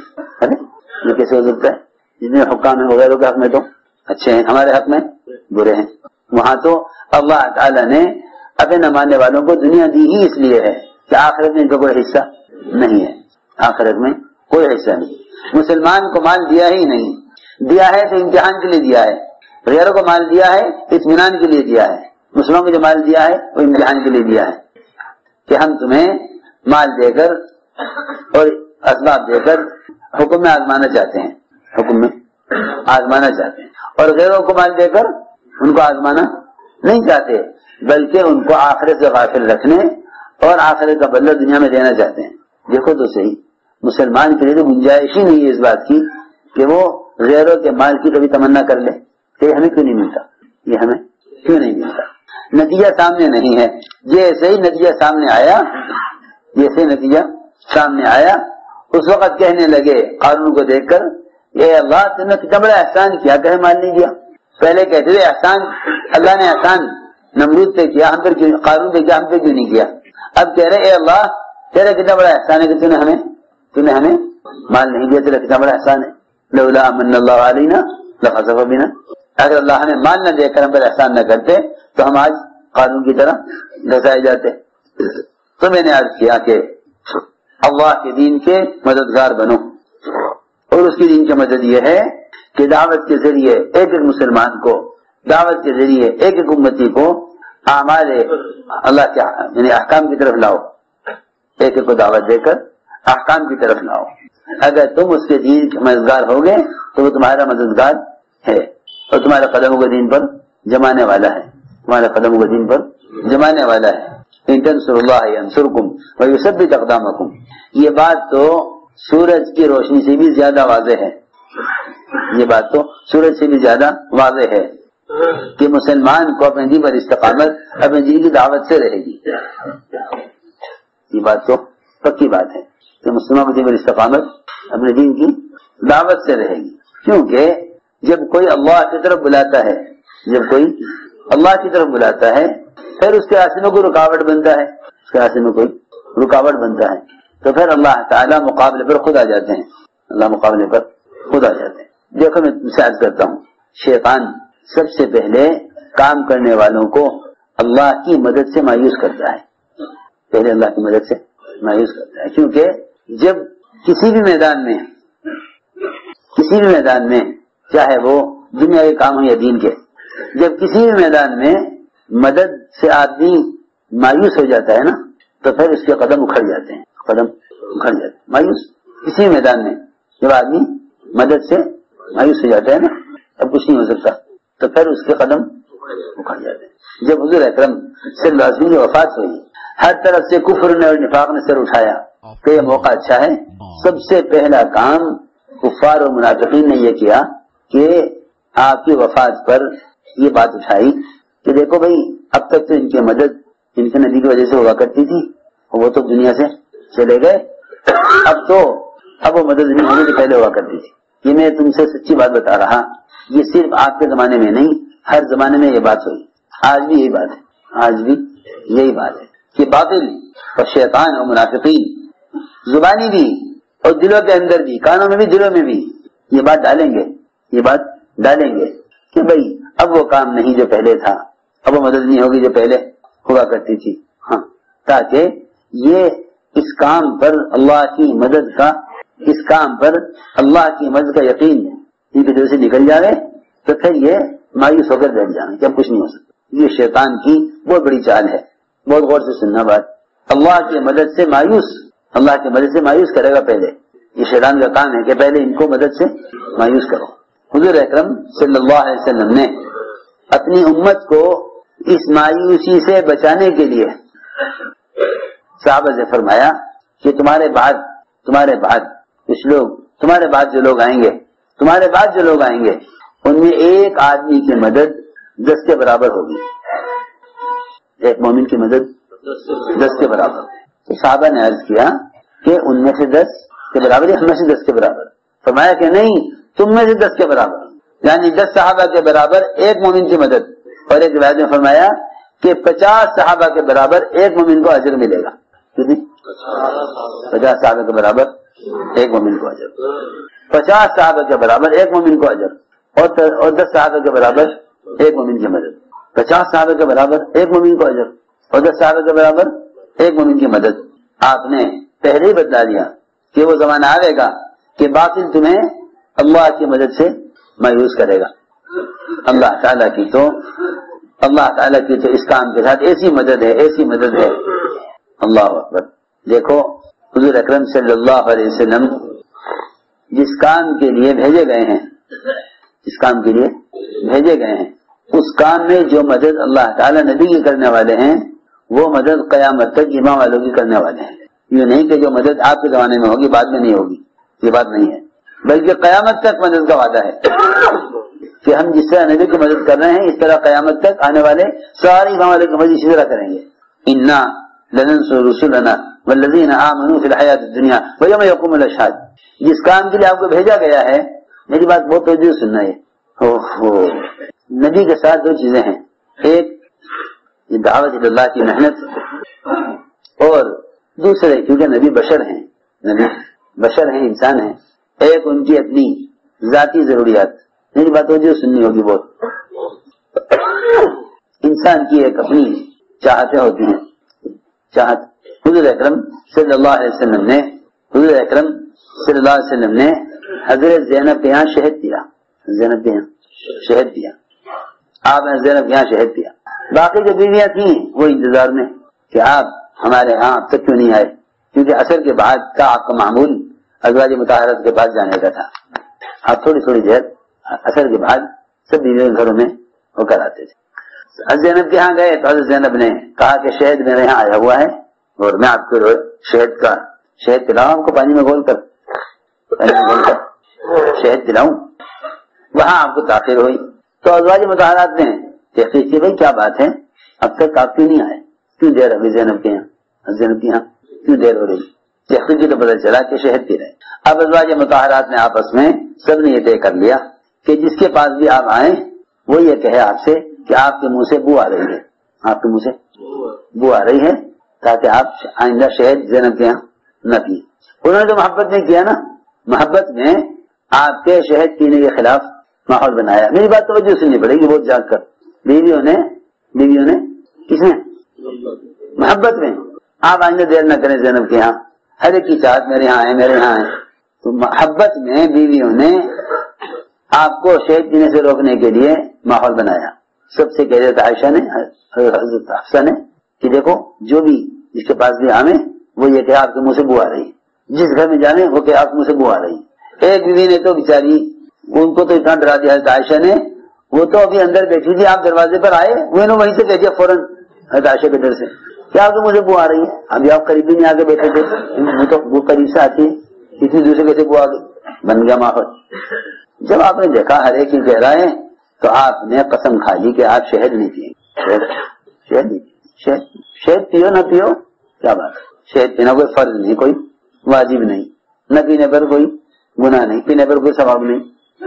یہ کیسے ہو سکتا ہے؟ جتنے حکام ہیں وہ غیروں کے حق میں تو اچھے ہیں, ہمارے حق میں برے ہیں. وہاں تو اللہ تعالیٰ نے اپنے نہ ماننے والوں کو دنیا دی ہی اس لیے ہے کہ آخرت میں ان کا کوئی حصہ نہیں ہے, آخرت میں کوئی حصہ نہیں. مسلمان کو مال دیا ہی نہیں, دیا ہے تو امتحان کے لیے دیا ہے. غیروں کو مال دیا ہے اطمینان کے لیے دیا ہے. مسلمانوں کو جو مال دیا ہے وہ امتحان کے لیے دیا ہے کہ ہم تمہیں مال دے کر اور اسباب دے کر حکم میں آزمانا چاہتے ہیں, حکم میں آزمانا چاہتے ہیں. اور غیروں کو مال دے کر ان کو آزمانا نہیں چاہتے, بلکہ ان کو آخرت سے غافل رکھنے اور آخرت کا بدلہ دنیا میں دینا چاہتے ہیں. دیکھو تو صحیح, مسلمان کے لیے تو گنجائش ہی نہیں ہے اس بات کی کہ وہ غیروں کے مال کی کبھی تمنا کر لے کہ یہ ہمیں کیوں نہیں ملتا, یہ ہمیں کیوں نہیں ملتا. نتیجہ سامنے نہیں ہے. جیسے ہی نتیجہ سامنے آیا جیسے نتیجہ سامنے آیا اس وقت کہنے لگے قارون کو دیکھ کر, اے اللہ تم نے کتنا بڑا احسان کیا, کہے مال نہیں دیا. پہلے کہتے تھے احسان اللہ نے احسان نمرود پہ کیا, ہم پر کیوں, قارون پہ کیا, ہم پہ کیوں نہیں کیا. اب کہہ رہے اے اللہ تیرا کتنا بڑا احسان ہے کہ تم نے ہمیں تم نے ہمیں مال نہیں دیا, تیرا کتنا بڑا احسان ہے. لولا من اللہ علینا لخسف بنا, اگر اللہ ہمیں مال نہ دے کر ہم پر احسان نہ کرتے تو ہم آج قانون کی طرح دھسائے جاتے. تو میں نے عرض کیا کہ اللہ کے دین کے مددگار بنو, اور اس کے دین کی مدد یہ ہے کہ دعوت کے ذریعے ایک ایک مسلمان کو, دعوت کے ذریعے ایک ایک امتی کو اعمال اللہ کے یعنی احکام کی طرف لاؤ, ایک ایک کو دعوت دے کر احکام کی طرف لاؤ. اگر تم اس کے دین کے مددگار ہوگے تو وہ تمہارا مددگار ہے اور تمہارے قدموں کو دین پر جمانے والا ہے, تمہارے قدموں کو دین پر جمانے والا ہے. ان تنصروا اللہ ینصرکم ویثبت اقدامکم. یہ بات تو سورج کی روشنی سے بھی زیادہ واضح ہے, یہ بات تو سورج سے بھی زیادہ واضح ہے کہ مسلمان کو اپنے دین پر استقامت اپنے دین کی دعوت سے رہے گی. یہ بات تو پکی بات ہے کہ مسلمان کو دین پر استقامت اپنے دین کی دعوت سے رہے گی. کیونکہ جب کوئی اللہ کی طرف بلاتا ہے جب کوئی اللہ کی طرف بلاتا ہے پھر اس کے راستے میں کوئی رکاوٹ بنتا ہے اس کے راستے میں کوئی رکاوٹ بنتا ہے تو پھر اللہ تعالیٰ مقابلے پر خود آ جاتے ہیں, اللہ مقابلے پر خود آ جاتے ہیں. دیکھو میں مثال کرتا ہوں, شیطان سب سے پہلے کام کرنے والوں کو اللہ کی مدد سے مایوس کرتا ہے, پہلے اللہ کی مدد سے مایوس کرتا ہے. کیونکہ جب کسی بھی میدان میں کسی بھی میدان میں چاہے وہ دنیا کے کام ہو یا دین کے، جب کسی بھی میدان میں مدد سے آدمی مایوس ہو جاتا ہے نا تو پھر اس کے قدم اکھڑ جاتے ہیں، قدم اکھڑ جاتے ہیں مایوس. کسی بھی میدان میں جب آدمی مدد سے مایوس ہو جاتا ہے نا، اب کچھ نہیں ہو سکتا، تو پھر اس کے قدم اکھڑ جاتے ہیں. جب حضور اکرم صلی اللہ علیہ وسلم کی وفات ہوئی، ہر طرف سے کفر نے اور نفاق نے سر اٹھایا کہ یہ موقع اچھا ہے. سب سے پہلا کام کفار اور منافقین نے یہ کیا کہ آپ کی وفات پر یہ بات اٹھائی کہ دیکھو بھائی، اب تک تو ان کی مدد ان کے نبی کی وجہ سے ہوا کرتی تھی، وہ تو دنیا سے چلے گئے، اب تو اب وہ مدد نہیں ہونے سے پہلے ہوا کرتی تھی. یہ میں تم سے سچی بات بتا رہا، یہ صرف آپ کے زمانے میں نہیں، ہر زمانے میں یہ بات ہوئی. آج بھی یہی بات ہے، آج بھی یہی بات ہے کہ باطل اور شیطان اور منافقین زبانی بھی اور دلوں کے اندر بھی، کانوں میں بھی دلوں میں بھی یہ بات ڈالیں گے یہ بات ڈالیں گے کہ بھائی اب وہ کام نہیں جو پہلے تھا، اب وہ مدد نہیں ہوگی جو پہلے ہوا کرتی تھی. ہاں، تاکہ یہ اس کام پر اللہ کی مدد کا اس کام پر اللہ کی مدد کا یقین ان کی دل سے نکل جائے تو پھر یہ مایوس ہو کر بیٹھ جائیں کہ اب کچھ نہیں ہو سکتا. یہ شیطان کی بہت بڑی چال ہے. بہت غور سے سننا بات. اللہ کی مدد سے مایوس اللہ کی مدد سے مایوس کرے گا پہلے. یہ شیطان کا کام ہے کہ پہلے ان کو مدد سے مایوس کرو. حضور اکرم صلی اللہ علیہ وسلم نے اپنی امت کو اس مایوسی سے بچانے کے لیے صحابہ سے فرمایا کہ تمہارے بعد تمہارے بعد کچھ لوگ تمہارے بعد جو لوگ آئیں گے تمہارے بعد جو لوگ آئیں گے ان میں ایک آدمی کی مدد دس کے برابر ہوگی. ایک مومن کی مدد دس کے برابر. تو صحابہ نے عرض کیا کہ ان میں سے دس کے برابر یا ہم میں سے دس کے برابر؟ فرمایا کہ نہیں، تم میں سے دس کے برابر، یعنی دس صحابہ کے برابر ایک مومن کی مدد. اور ایک روایت میں فرمایا کہ پچاس صحابہ کے برابر ایک مومن کو اجر ملے گا. پچاس صحابہ کے برابر ایک مومن کو اجر، پچاس صحابہ کے برابر ایک مومن کو اجر، اور دس صحابہ کے برابر ایک مومن کی مدد. پچاس صحابہ کے برابر ایک مومن کو اجر اور دس صحابہ کے برابر ایک مومن کی مدد. آپ نے پہلے ہی بتلا دیا کہ وہ زمانہ آئے گا کہ باطل تمہیں اللہ کی مدد سے مایوس کرے گا. اللہ تعالیٰ کی تو اللہ تعالیٰ کی تو اس کام کے ساتھ ایسی مدد ہے ایسی مدد ہے. اللہ اکبر. دیکھو حضور اکرم صلی اللہ علیہ وسلم جس کام کے لیے بھیجے گئے ہیں جس کام کے لیے بھیجے گئے ہیں اس کام میں جو مدد اللہ تعالیٰ نبی کی کرنے والے ہیں وہ مدد قیامت تک ایمان والوں کی کرنے والے ہیں. یہ نہیں کہ جو مدد آپ کے زمانے میں ہوگی بعد میں نہیں ہوگی، یہ بات نہیں ہے، بلکہ قیامت تک مدد کا وعدہ ہے کہ ہم جس طرح نبی کی مدد کر رہے ہیں اس طرح قیامت تک آنے والے ساری ایمان والوں کی مدد اسی طرح کریں گے. انا لننصر رسلنا والذین آمنوا فی الحیات الدنیا ویوم یقوم الاشہاد. جس کام کے لیے آپ کو بھیجا گیا ہے، میری بات بہت توجہ سننا ہے. نبی کے ساتھ دو چیزیں ہیں، ایک یہ دعوت اللہ کی محنت، اور دوسرے کیونکہ نبی بشر ہیں نبی بشر ہیں انسان ہیں، ایک ان کی اپنی ذاتی ضروریات. میری بات توجہ سننی ہوگی بہت. انسان کی ایک اپنی چاہتیں ہوتی ہیں، چاہت. حضور اکرم صلی اللہ علیہ وسلم نے حضور اکرم صلی اللہ علیہ وسلم نے حضرت زینب کے یہاں شہد دیا زینب کے یہاں شہد دیا آپ نے زینب کے یہاں شہد دیا. باقی جو بیویاں تھیں وہ انتظار میں کہ آپ ہمارے ہاں اب تک کیوں نہیں آئے، کیونکہ عصر کے بعد کا آپ کا معمول ازواج مطہرات کے پاس جانے کا تھا. آپ تھوڑی تھوڑی دیر عصر کے بعد سب بیویوں گھروں میں ہو کر آتے تھے. حضرت زینب کے یہاں گئے تو حضرت زینب نے کہا کہ شہد میرے یہاں آیا ہوا ہے اور میں آپ کو شہد کا شہد پلاؤں، آپ کو پانی میں گھول کر پانی میں گھول کر شہد پلاؤں. وہاں آپ کو تاخیر ہوئی تو ازواج مطہرات نے تحقیق کی، بھائی کیا بات ہے اب تک آپ کیوں نہیں آئے، کیوں دیر ابھی زینب کے یہاں زینب کے یہاں کیوں دیر ہو رہی. تحقیق کی تو پتہ چلا کہ شہد پی رہے. اب ازواج مطہرات نے آپس میں سب نے یہ طے کر لیا کہ جس کے پاس بھی آپ آئیں وہ یہ کہے آپ سے کہ آپ کے منہ سے بو آ رہی ہے آپ کے منہ سے بو آ رہی ہے تاکہ آپ آئندہ شہد زینب کے یہاں نہ پیے. انہوں نے تو محبت نہیں کیا نا، محبت میں آپ کے شہد پینے کے خلاف ماحول بنایا. میری بات توجہ سننی پڑے گی بہت جاگ کر. بیویوں نے بیویوں نے کس نے محبت میں آپ آئندہ دیر نہ کریں زینب کے یہاں ہر ایک کی چاہت میرے یہاں ہے میرے یہاں ہے. تو محبت میں بیویوں نے آپ کو شہد پینے سے روکنے کے لیے ماحول بنایا. سب سے کہہ دیتا عائشہ نے حضرت حفصہ نے کہ دیکھو جو بھی جس کے پاس بھی آمیں وہ یہ کہ آپ کے منہ سے بو آ رہی ہے, جس گھر میں جانے وہ کہ آپ کے منہ سے بو آ رہی ہے. ایک بیوی نے تو بیچاری ان کو تو اتنا ڈرا دیا حضرت عائشہ نے, وہ تو ابھی اندر بیٹھی تھی, آپ دروازے پر آئے وہ نے وہیں سے کہہ دیا فوراً حضرت عائشہ کے ڈر سے کیا آپ کے منہ سے بو آ رہی ہے. ابھی آپ قریبی نہیں آگے بیٹھے تھے, وہ تو وہ قریب سے آتی ہے, اتنی دوسرے کیسے بو آ گئی. بن گیا ماحول. جب آپ نے دیکھا ہر ایک ہی کہہ رہا ہے تو آپ نے قسم کھا لی کہ آپ شہد نہیں پیئیں گے. شہد نہیں شہد شہد پیو نہ پیو کیا بات ہے. شہد پینا کوئی فرض نہیں, کوئی واجب نہیں, نہ پینے پر کوئی گناہ نہیں, پینے پر کوئی ثواب نہیں.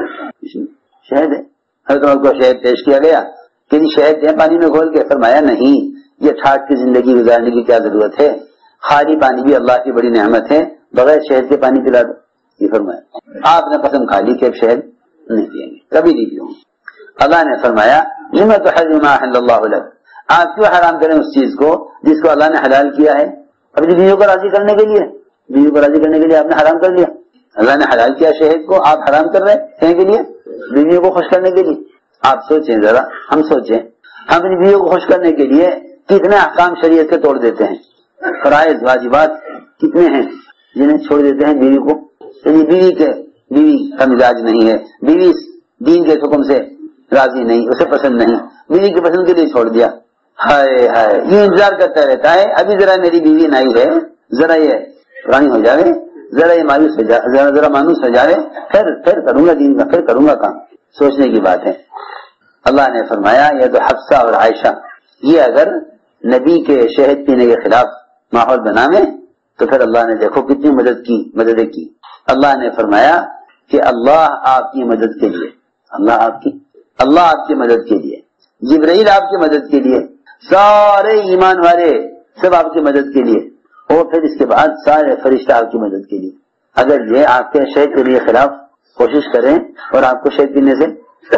شہد ہے. حضرت کو شہد پیش کیا گیا کہ جی شہد دیں پانی میں گھول کے. فرمایا نہیں, یہ ٹھاٹ کی زندگی گزارنے کی کیا ضرورت ہے, خالی پانی بھی اللہ کی بڑی نعمت ہے, بغیر شہد کے پانی پلا دو. یہ فرمایا. آپ نے قسم کھا لی کہ اب شہد نہیں پیئیں گے, کبھی نہیں پیوں گے. اللہ نے فرمایا لما تحرم ما احل اللہ لک, آپ کیوں حرام کریں اس چیز کو جس کو اللہ نے حلال کیا ہے. اپنی بیویوں کو راضی کرنے کے لیے, بیویوں کو راضی کرنے کے لیے آپ نے حرام کر لیا. اللہ نے حلال کیا شہد کو, آپ حرام کر رہے ہیں کے لیے, بیویوں کو خوش کرنے کے لیے. آپ سوچیں ذرا, ہم سوچیں ہم اپنی بیویوں کو خوش کرنے کے لیے کتنے احکام شریعت کے توڑ دیتے ہیں. فرائض واجبات کتنے ہیں جنہیں چھوڑ دیتے ہیں بیوی کو. بیوی کے بیوی کا مزاج نہیں ہے, بیوی دین کے حکم سے راضی نہیں, اسے پسند نہیں, بیوی کی پسند کے لیے چھوڑ دیا. ہائے ہائے یہ انتظار کرتا رہتا ہے ابھی ذرا میری بیوی نئی ہے, ذرا یہ پرانی ہو جائے, ذرا یہ مایوس ہو جائے, ذرا ذرا مانوس ہو جائے, پھر پھر کروں گا دین کا, پھر کروں گا کام. سوچنے کی بات ہے. اللہ نے فرمایا یہ تو حفصہ اور عائشہ یہ اگر نبی کے شہد پینے کے خلاف ماحول بناوے تو پھر اللہ نے دیکھو کتنی مدد کی, مدد کی. اللہ نے فرمایا کہ اللہ آپ کی مدد کے لیے, اللہ آپ کی اللہ آپ کی مدد کے لیے, جبرائیل آپ کی مدد کے لیے, سارے ایمان والے سب آپ کی مدد کے لیے, اور پھر اس کے بعد سارے فرشتہ آپ کی مدد کے لیے. اگر یہ آپ کے شہد کے لیے خلاف کوشش کریں اور آپ کو شہد پینے سے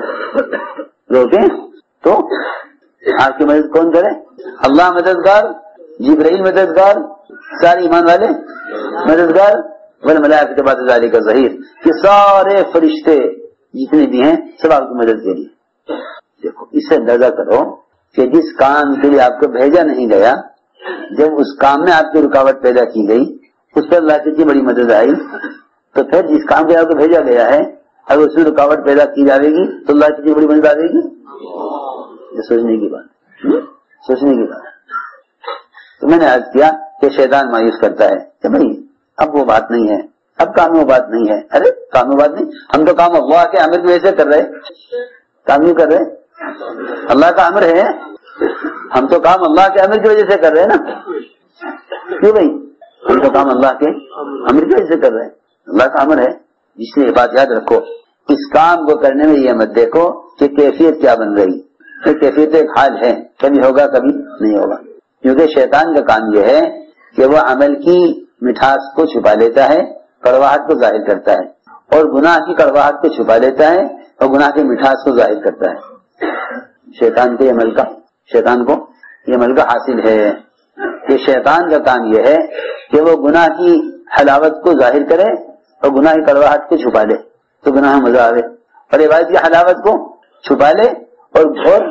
روکیں تو آپ کی مدد کون کرے؟ اللہ مددگار, جبرائیل مددگار, سارے ایمان والے مددگار, والملائکۃ بعد ذلک ظہیر, کہ سارے فرشتے جتنے بھی ہیں سب آپ کی مدد کے لیے. دیکھو اس سے اندازہ کرو کہ جس کام کے لیے آپ کو بھیجا نہیں گیا, جب اس کام میں آپ کی رکاوٹ پیدا کی گئی, اس پر اللہ کی اتنی بڑی مدد آئی, تو پھر جس کام کے لیے آپ کو بھیجا گیا ہے اگر اس میں رکاوٹ پیدا کی جائے گی تو اللہ کی اتنی بڑی مدد آ جائے گی. یہ سوچنے کی بات, سوچنے کی بات. تو میں نے عرض کیا کہ شیطان مایوس کرتا ہے کہ بھائی اب وہ بات نہیں ہے, اب کام میں بات نہیں ہے. ارے کام میں بات نہیں, ہم تو کام اللہ کے امر کی وجہ سے کر رہے, کام نہیں کر رہے, اللہ کا امر ہے, ہم تو کام اللہ کے امر کی وجہ سے کر رہے ہیں نا. کیوں بھائی, ہم تو کام اللہ کے امر کی وجہ سے کر رہے ہیں, اللہ کا امر ہے. جس نے یہ بات یاد رکھو, اس کام کو کرنے میں یہ مت دیکھو کہ کیفیت کیا بن رہی, یہ کیفیت ایک حال ہے, کبھی ہوگا کبھی نہیں ہوگا. کیونکہ شیطان کا کام یہ ہے کہ وہ عمل کی مٹھاس کو چھپا لیتا ہے, کڑواہٹ کو ظاہر کرتا ہے, اور گناہ کی کڑواہٹ کو چھپا لیتا ہے اور گناہ کی مٹھاس کو ظاہر کرتا ہے. شیطان کو یہ عمل کا شیطان کو یہ عمل کا حاصل ہے کہ شیطان کا کام یہ ہے کہ وہ گناہ کی حلاوت کو ظاہر کرے اور گناہ کی کڑواہٹ کو چھپا لے تو گناہ مزہ آوے, اور عبادت کی حلاوت کو چھپا لے اور گھور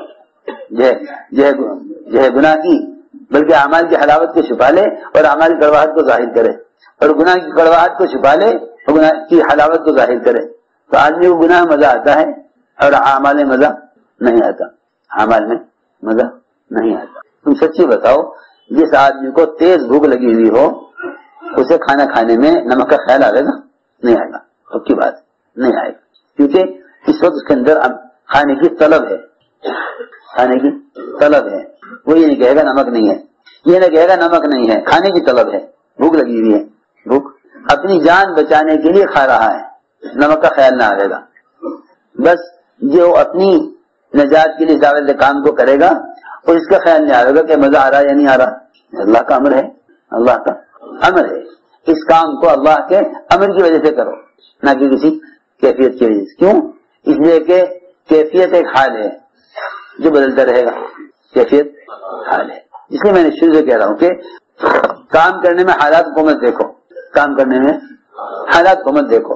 جو ہے گناہ کی بلکہ اعمال کی حلاوت کو چھپا لے اور اعمال کی کڑواہٹ کو ظاہر کرے, اور گناہ کی کڑواہٹ کو چھپا لے اور گناہ کی حلاوت کو ظاہر کرے. تو آدمی کو گناہ مزہ آتا ہے اور اعمال میں مزہ نہیں آتا, اعمال میں مزہ نہیں آتا. تم سچی بتاؤ, جس آدمی کو تیز بھوک لگی ہوئی ہو اسے کھانا کھانے میں نمک کا خیال آئے گا؟ نہیں آئے گا. اب کی بات نہیں آئے گا, کیونکہ اس وقت اس کے اندر کھانے کی طلب ہے, کھانے کی طلب ہے. وہ یہ نہیں کہے گا نمک نہیں ہے, یہ نہیں کہے گا نمک نہیں ہے, کھانے کی طلب ہے, بھوک لگی ہوئی ہے, بھوک اپنی جان بچانے کے لیے کھا رہا ہے, نمک کا خیال نہ آئے گا. بس جو اپنی نجات کے لیے زیادہ کام کو کرے گا اور اس کا خیال نہیں آئے گا کہ مزہ آ رہا ہے یا نہیں آ رہا. اللہ کا امر ہے, اللہ کا امر ہے, اس کام کو اللہ کے امر کی وجہ سے کرو, نہ کہ کسی کیفیت کی وجہ سے. کیوں؟ اس لیے کہ کیفیت ایک حال ہے جو بدلتا رہے گا, کیفیت حال ہے. اس لیے میں نے شروع سے کہہ رہا ہوں کہ کام کرنے میں حالات کو مت دیکھو, کام کرنے میں حالات کو مت دیکھو،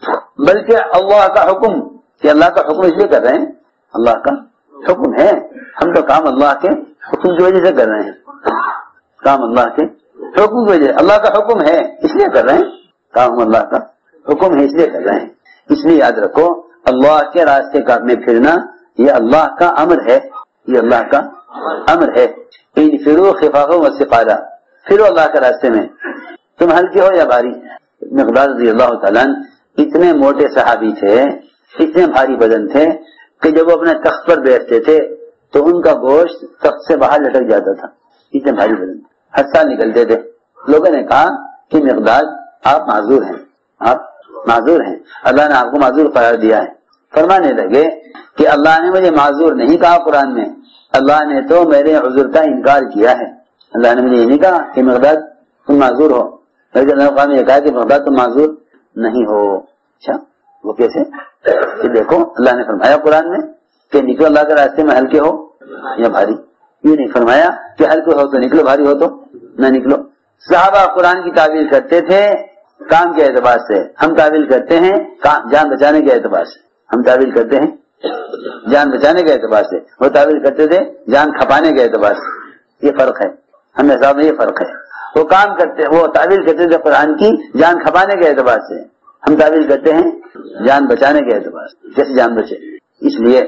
بلکہ اللہ کا حکم، کہ اللہ کا حکم اس لیے کر رہے ہیں، اللہ کا حکم ہے، ہم تو کام اللہ کے حکم کی وجہ سے کر رہے ہیں، کام اللہ کے حکم کی وجہ، اللہ کا حکم ہے اس لیے کر رہے ہیں، کام اللہ کا حکم ہے اس لیے کر رہے ہیں۔ اس لیے یاد رکھو اللہ کے راستے کا میں پھرنا یہ اللہ کا امر ہے، یہ اللہ کا امر ہے۔ انفروا خفافا وثقالا، پھرو اللہ کے راستے میں، تم ہلکے ہو یا بھاری۔ مقداد رضی اللہ تعالیٰ اتنے موٹے صحابی تھے، اتنے بھاری بدن تھے کہ جب وہ اپنے تخت پر بیٹھتے تھے تو ان کا گوشت تخت سے باہر لٹک جاتا تھا، اتنے بھاری بدن، ہر سال نکلتے تھے۔ لوگوں نے کہا کہ مقداد آپ معذور ہیں، آپ معذور ہیں، اللہ نے آپ کو معذور قرار دیا ہے۔ فرمانے لگے کہ اللہ نے مجھے معذور نہیں کہا قرآن میں، اللہ نے تو میرے عذر کا انکار کیا ہے، اللہ نے مجھے یہ نہیں کہا کہ مقداد تم معذور ہو، بلکہ اللہ نے یہ کہا کہ مقداد تم معذور نہیں ہو۔ اچھا وہ کیسے؟ کہ دیکھو اللہ نے فرمایا قرآن میں کہ نکلو اللہ کے راستے میں ہلکے ہو یا بھاری، یہ نہیں فرمایا کہ ہلکے ہو تو نکلو، بھاری ہو تو نہ نکلو۔ صحابہ قرآن کی تعویل کرتے تھے کام کے اعتبار سے، ہم تعویل کرتے ہیں جان بچانے کے اعتبار سے، ہم تعویل کرتے ہیں جان بچانے کے اعتبار سے، وہ تعویل کرتے تھے جان کھپانے کے اعتبار سے، یہ فرق ہے، ہمیں صاحب یہ فرق ہے۔ وہ کام کرتے وہ تعویل کرتے تھے قرآن کی جان کھپانے کے اعتبار سے، ہم تعویل کرتے ہیں جان بچانے کے اعتبار سے، کیسے جان بچے۔ اس لیے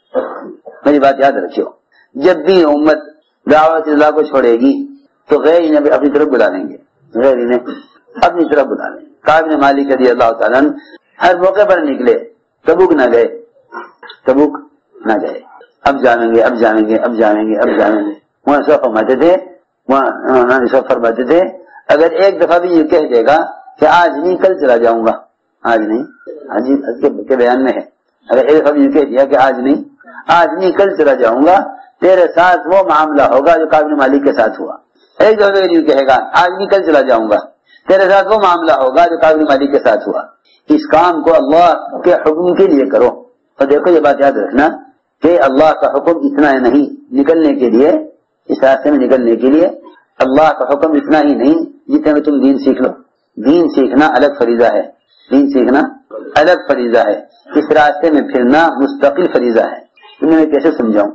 میری بات یاد رکھیو، جب بھی امت دعوت اللہ کو چھوڑے گی تو غیر انہیں اپنی طرف بلا لیں گے، غیر انہیں اپنی طرف بلا لیں گے۔ کعب بن مالک رضی اللہ تعالیٰ ہر موقع پر نکلے، تبوک نہ گئے، تبوک نہ گئے، اب جائیں گے اب جائیں گے اب جائیں گے اب جائیں گے، وہاں سب فرماتے تھے وہاں سب فرماتے تھے اگر ایک دفعہ بھی یہ کہہ دے گا کہ آج نہیں کل چلا جاؤں گا، آج نہیں، آج کے بیان میں ہے، اگر ایک دفعہ بھی یہ کہہ دیا کہ آج نہیں آج نہیں کل چلا جاؤں گا، تیرے ساتھ وہ معاملہ ہوگا جو کعب بن مالک کے ساتھ ہوا۔ ایک دفعہ یہ کہے گا آج نہیں کل چلا جاؤں گا، تیرے ساتھ وہ معاملہ ہوگا جو کعب بن مالک کے ساتھ ہوا۔ اس کام کو اللہ کے حکم کے لیے کرو، اور دیکھو یہ بات یاد رکھنا کہ اللہ کا حکم اتنا ہی نہیں نکلنے کے لیے، اس راستے میں نکلنے کے لیے اللہ کا حکم اتنا ہی نہیں جتنے میں تم دین سیکھ لو، دین سیکھنا الگ فریضہ ہے، دین سیکھنا الگ فریضہ ہے، اس راستے میں پھرنا مستقل فریضہ ہے۔ تمہیں میں کیسے سمجھاؤں؟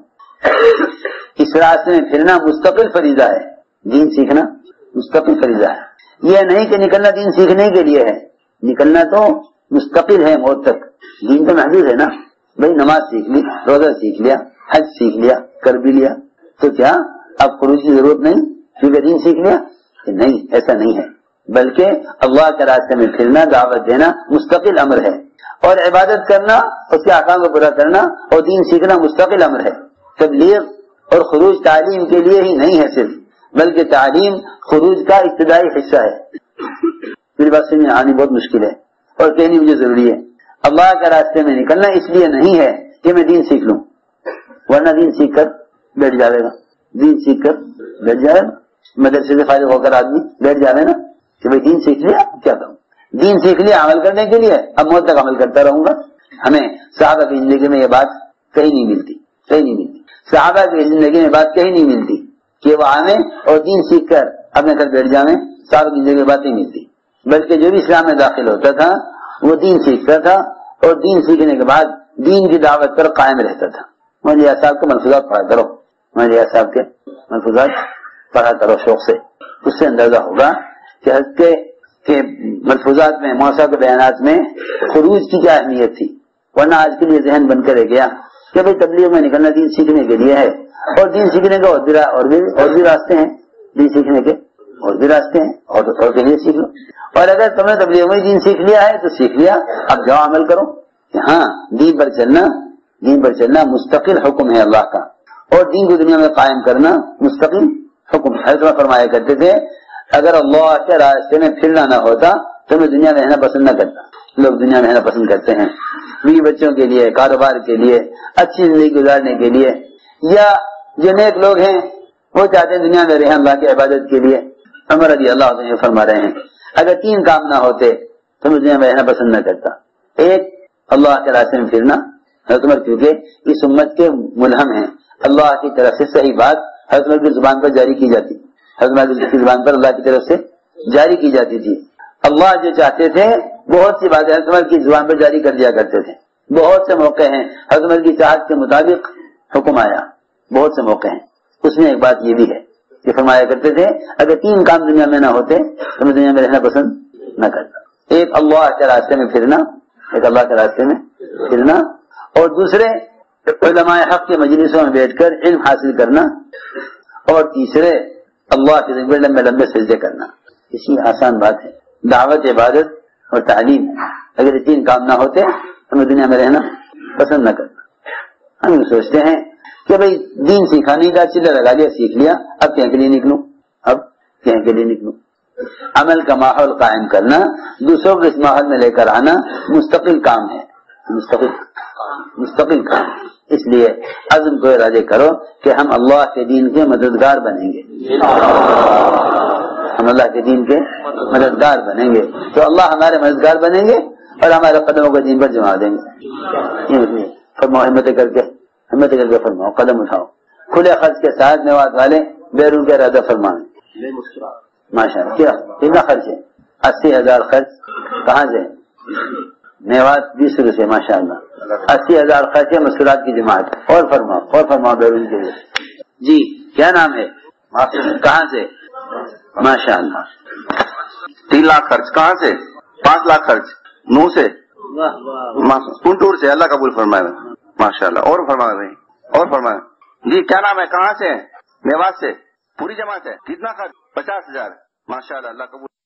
اس راستے میں پھرنا مستقل فریضہ ہے، دین سیکھنا مستقل فریضہ ہے۔ یہ نہیں کہ نکلنا دین سیکھنے کے لیے ہے، نکلنا تو مستقل ہے موت تک، دین تو محدود ہے نا، بھائی نماز سیکھ لی، روزہ سیکھ لیا، حج سیکھ لیا، کر بھی لیا تو کیا اب خروج کی ضرورت نہیں کیونکہ دین سیکھ لیا؟ نہیں، ایسا نہیں ہے، بلکہ اللہ کے راستے میں پھرنا، دعوت دینا مستقل امر ہے، اور عبادت کرنا، اس کے احکام کو پورا کرنا اور دین سیکھنا مستقل امر ہے۔ تبلیغ اور خروج تعلیم کے لیے ہی نہیں ہے صرف، بلکہ تعلیم خروج کا ابتدائی حصہ ہے۔ میری بات سمجھ میں آنی بہت مشکل ہے اور کہنی مجھے ضروری ہے۔ اللہ کے راستے میں نکلنا اس لیے نہیں ہے کہ میں دین سیکھ لوں، ورنہ دین سیکھ کر بیٹھ جاوے گا، دین سیکھ کر بیٹھ جائے گا، مدرسے سے فارغ ہو کر آدمی بیٹھ جاوے نا کہ بھائی دین سیکھ لیا کیا کروں، دین سیکھ لیا عمل کرنے کے لیے، اب موت تک عمل کرتا رہوں گا۔ ہمیں صحابہ کی زندگی میں یہ بات کہیں نہیں ملتی، کہیں نہیں ملتی، صحابہ کی زندگی میں بات کہیں نہیں ملتی کہ وہ آویں اور دین سیکھ کر اپنے گھر بیٹھ جاویں، صحابہ کی زندگی میں بات نہیں ملتی، بلکہ جو بھی اسلام میں داخل ہوتا تھا وہ دین سیکھتا تھا اور دین سیکھنے کے بعد دین کی دعوت پر قائم رہتا تھا۔ مولوی صاحب کے ملفوظات پڑھا کرو، مولوی صاحب کے ملفوظات پڑھا کرو شوق سے، اس سے اندازہ ہوگا کہ حضرت کے کہ ملفوظات میں، موسیٰ کے بیانات میں خروج کی کیا اہمیت تھی، ورنہ آج کے لیے ذہن بن کر رہ گیا کہ بھائی تبلیغ میں نکلنا دین سیکھنے کے لیے ہے، اور دین سیکھنے کا اور بھی اور بھی اور بھی راستے ہیں، دین سیکھنے کے اور بھی راستے ہیں، اور اور کے لیے سیکھ لو، اور اگر تم نے تبلیغ میں دین سیکھ لیا ہے تو سیکھ لیا، اب جاؤ عمل کرو۔ ہاں دین پر چلنا، دین پر چلنا مستقل حکم ہے اللہ کا، اور دین کو دنیا میں قائم کرنا مستقل حکم ہے۔ حضرت فرمایا کرتے تھے اگر اللہ کے راستے میں پھرنا نہ ہوتا تو میں دنیا میں رہنا پسند نہ کرتا۔ لوگ دنیا میں رہنا پسند کرتے ہیں بیوی بچوں کے لیے، کاروبار کے لیے، اچھی زندگی گزارنے کے لیے، یا جو نیک لوگ ہیں وہ چاہتے ہیں دنیا میں رہیں اللہ کی عبادت کے لیے۔ عمر رضی اللہ عنہ فرما رہے ہیں اگر تین کام نہ ہوتے تو میں دنیا میں رہنا پسند نہ کرتا۔ ایک، اللہ کے راستے میں پھرنا، حضرت عمر کیونکہ اس امت کے ملہم ہیں، اللہ کی طرف سے صحیح بات حضرت عمر کی زبان پر جاری کی جاتی، حضرت عمر کی زبان پر اللہ کی طرف سے جاری کی جاتی تھی، اللہ جو چاہتے تھے بہت سی باتیں حضرت عمر کی زبان پر جاری کر دیا کرتے تھے. بہت سے موقع ہیں حضرت عمر کی چاہت کے مطابق حکم آیا, بہت سے موقع ہیں. اس میں ایک بات یہ بھی ہے کہ فرمایا کرتے تھے اگر تین کام دنیا میں نہ ہوتے تو میں دنیا میں رہنا پسند نہ کرتا. ایک اللہ کے راستے میں پھرنا, ایک اللہ کے راستے میں پھرنا, اور دوسرے علماء حق کے مجلسوں میں بیٹھ کر علم حاصل کرنا, اور تیسرے اللہ کے ذکر لمبے لمبے سجدے کرنا. اسی آسان بات ہے, دعوت, عبادت اور تعلیم. اگر یہ تین کام نہ ہوتے تو میں دنیا میں رہنا پسند نہ کرتا. ہم سوچتے ہیں کہ بھئی دین سکھانے کا چلے لگا لیا, سیکھ لیا, اب کہیں کے لیے نکلوں, اب کہیں کے لیے نکلوں. عمل کا ماحول قائم کرنا, دوسروں کو اس ماحول میں لے کر آنا مستقل کام ہے, مستقل مستقل کام. اس لیے عزم کو ارادے کرو کہ ہم اللہ کے دین کے مددگار بنیں گے, ہم اللہ کے دین کے مددگار بنیں گے تو اللہ ہمارے مددگار بنیں گے اور ہمارے قدموں کو دین پر جما دیں گے. فرماؤ ہمت کر کے, ہمت کر کے فرماؤ, قدم اٹھاؤ, کھلے خرچ کے ساتھ میوات والے بیرون کے ارادہ فرمائیں. ماشاء اللہ, کیا کتنا خرچ ہے؟ اسی ہزار خرچ. کہاں سے؟ میوات بیس روپئے سے. ماشاء اللہ, اسی ہزار خرچ ہے مسکرات کی جماعت. اور فرماؤ, اور فرماؤ بیرون کے لیے. جی کیا نام ہے؟ کہاں سے؟ ماشاء اللہ. تین لاکھ خرچ. کہاں سے؟ پانچ لاکھ خرچ. نو سے, کنٹور سے. اللہ قبول فرمائے. ماشاء اللہ. اور فرما رہے ہیں, اور فرمائے. جی کیا نام ہے؟ کہاں سے؟ میوات سے. پوری جماعت ہے. کتنا خرچ؟ پچاس ہزار. ماشاء اللہ, اللہ قبول.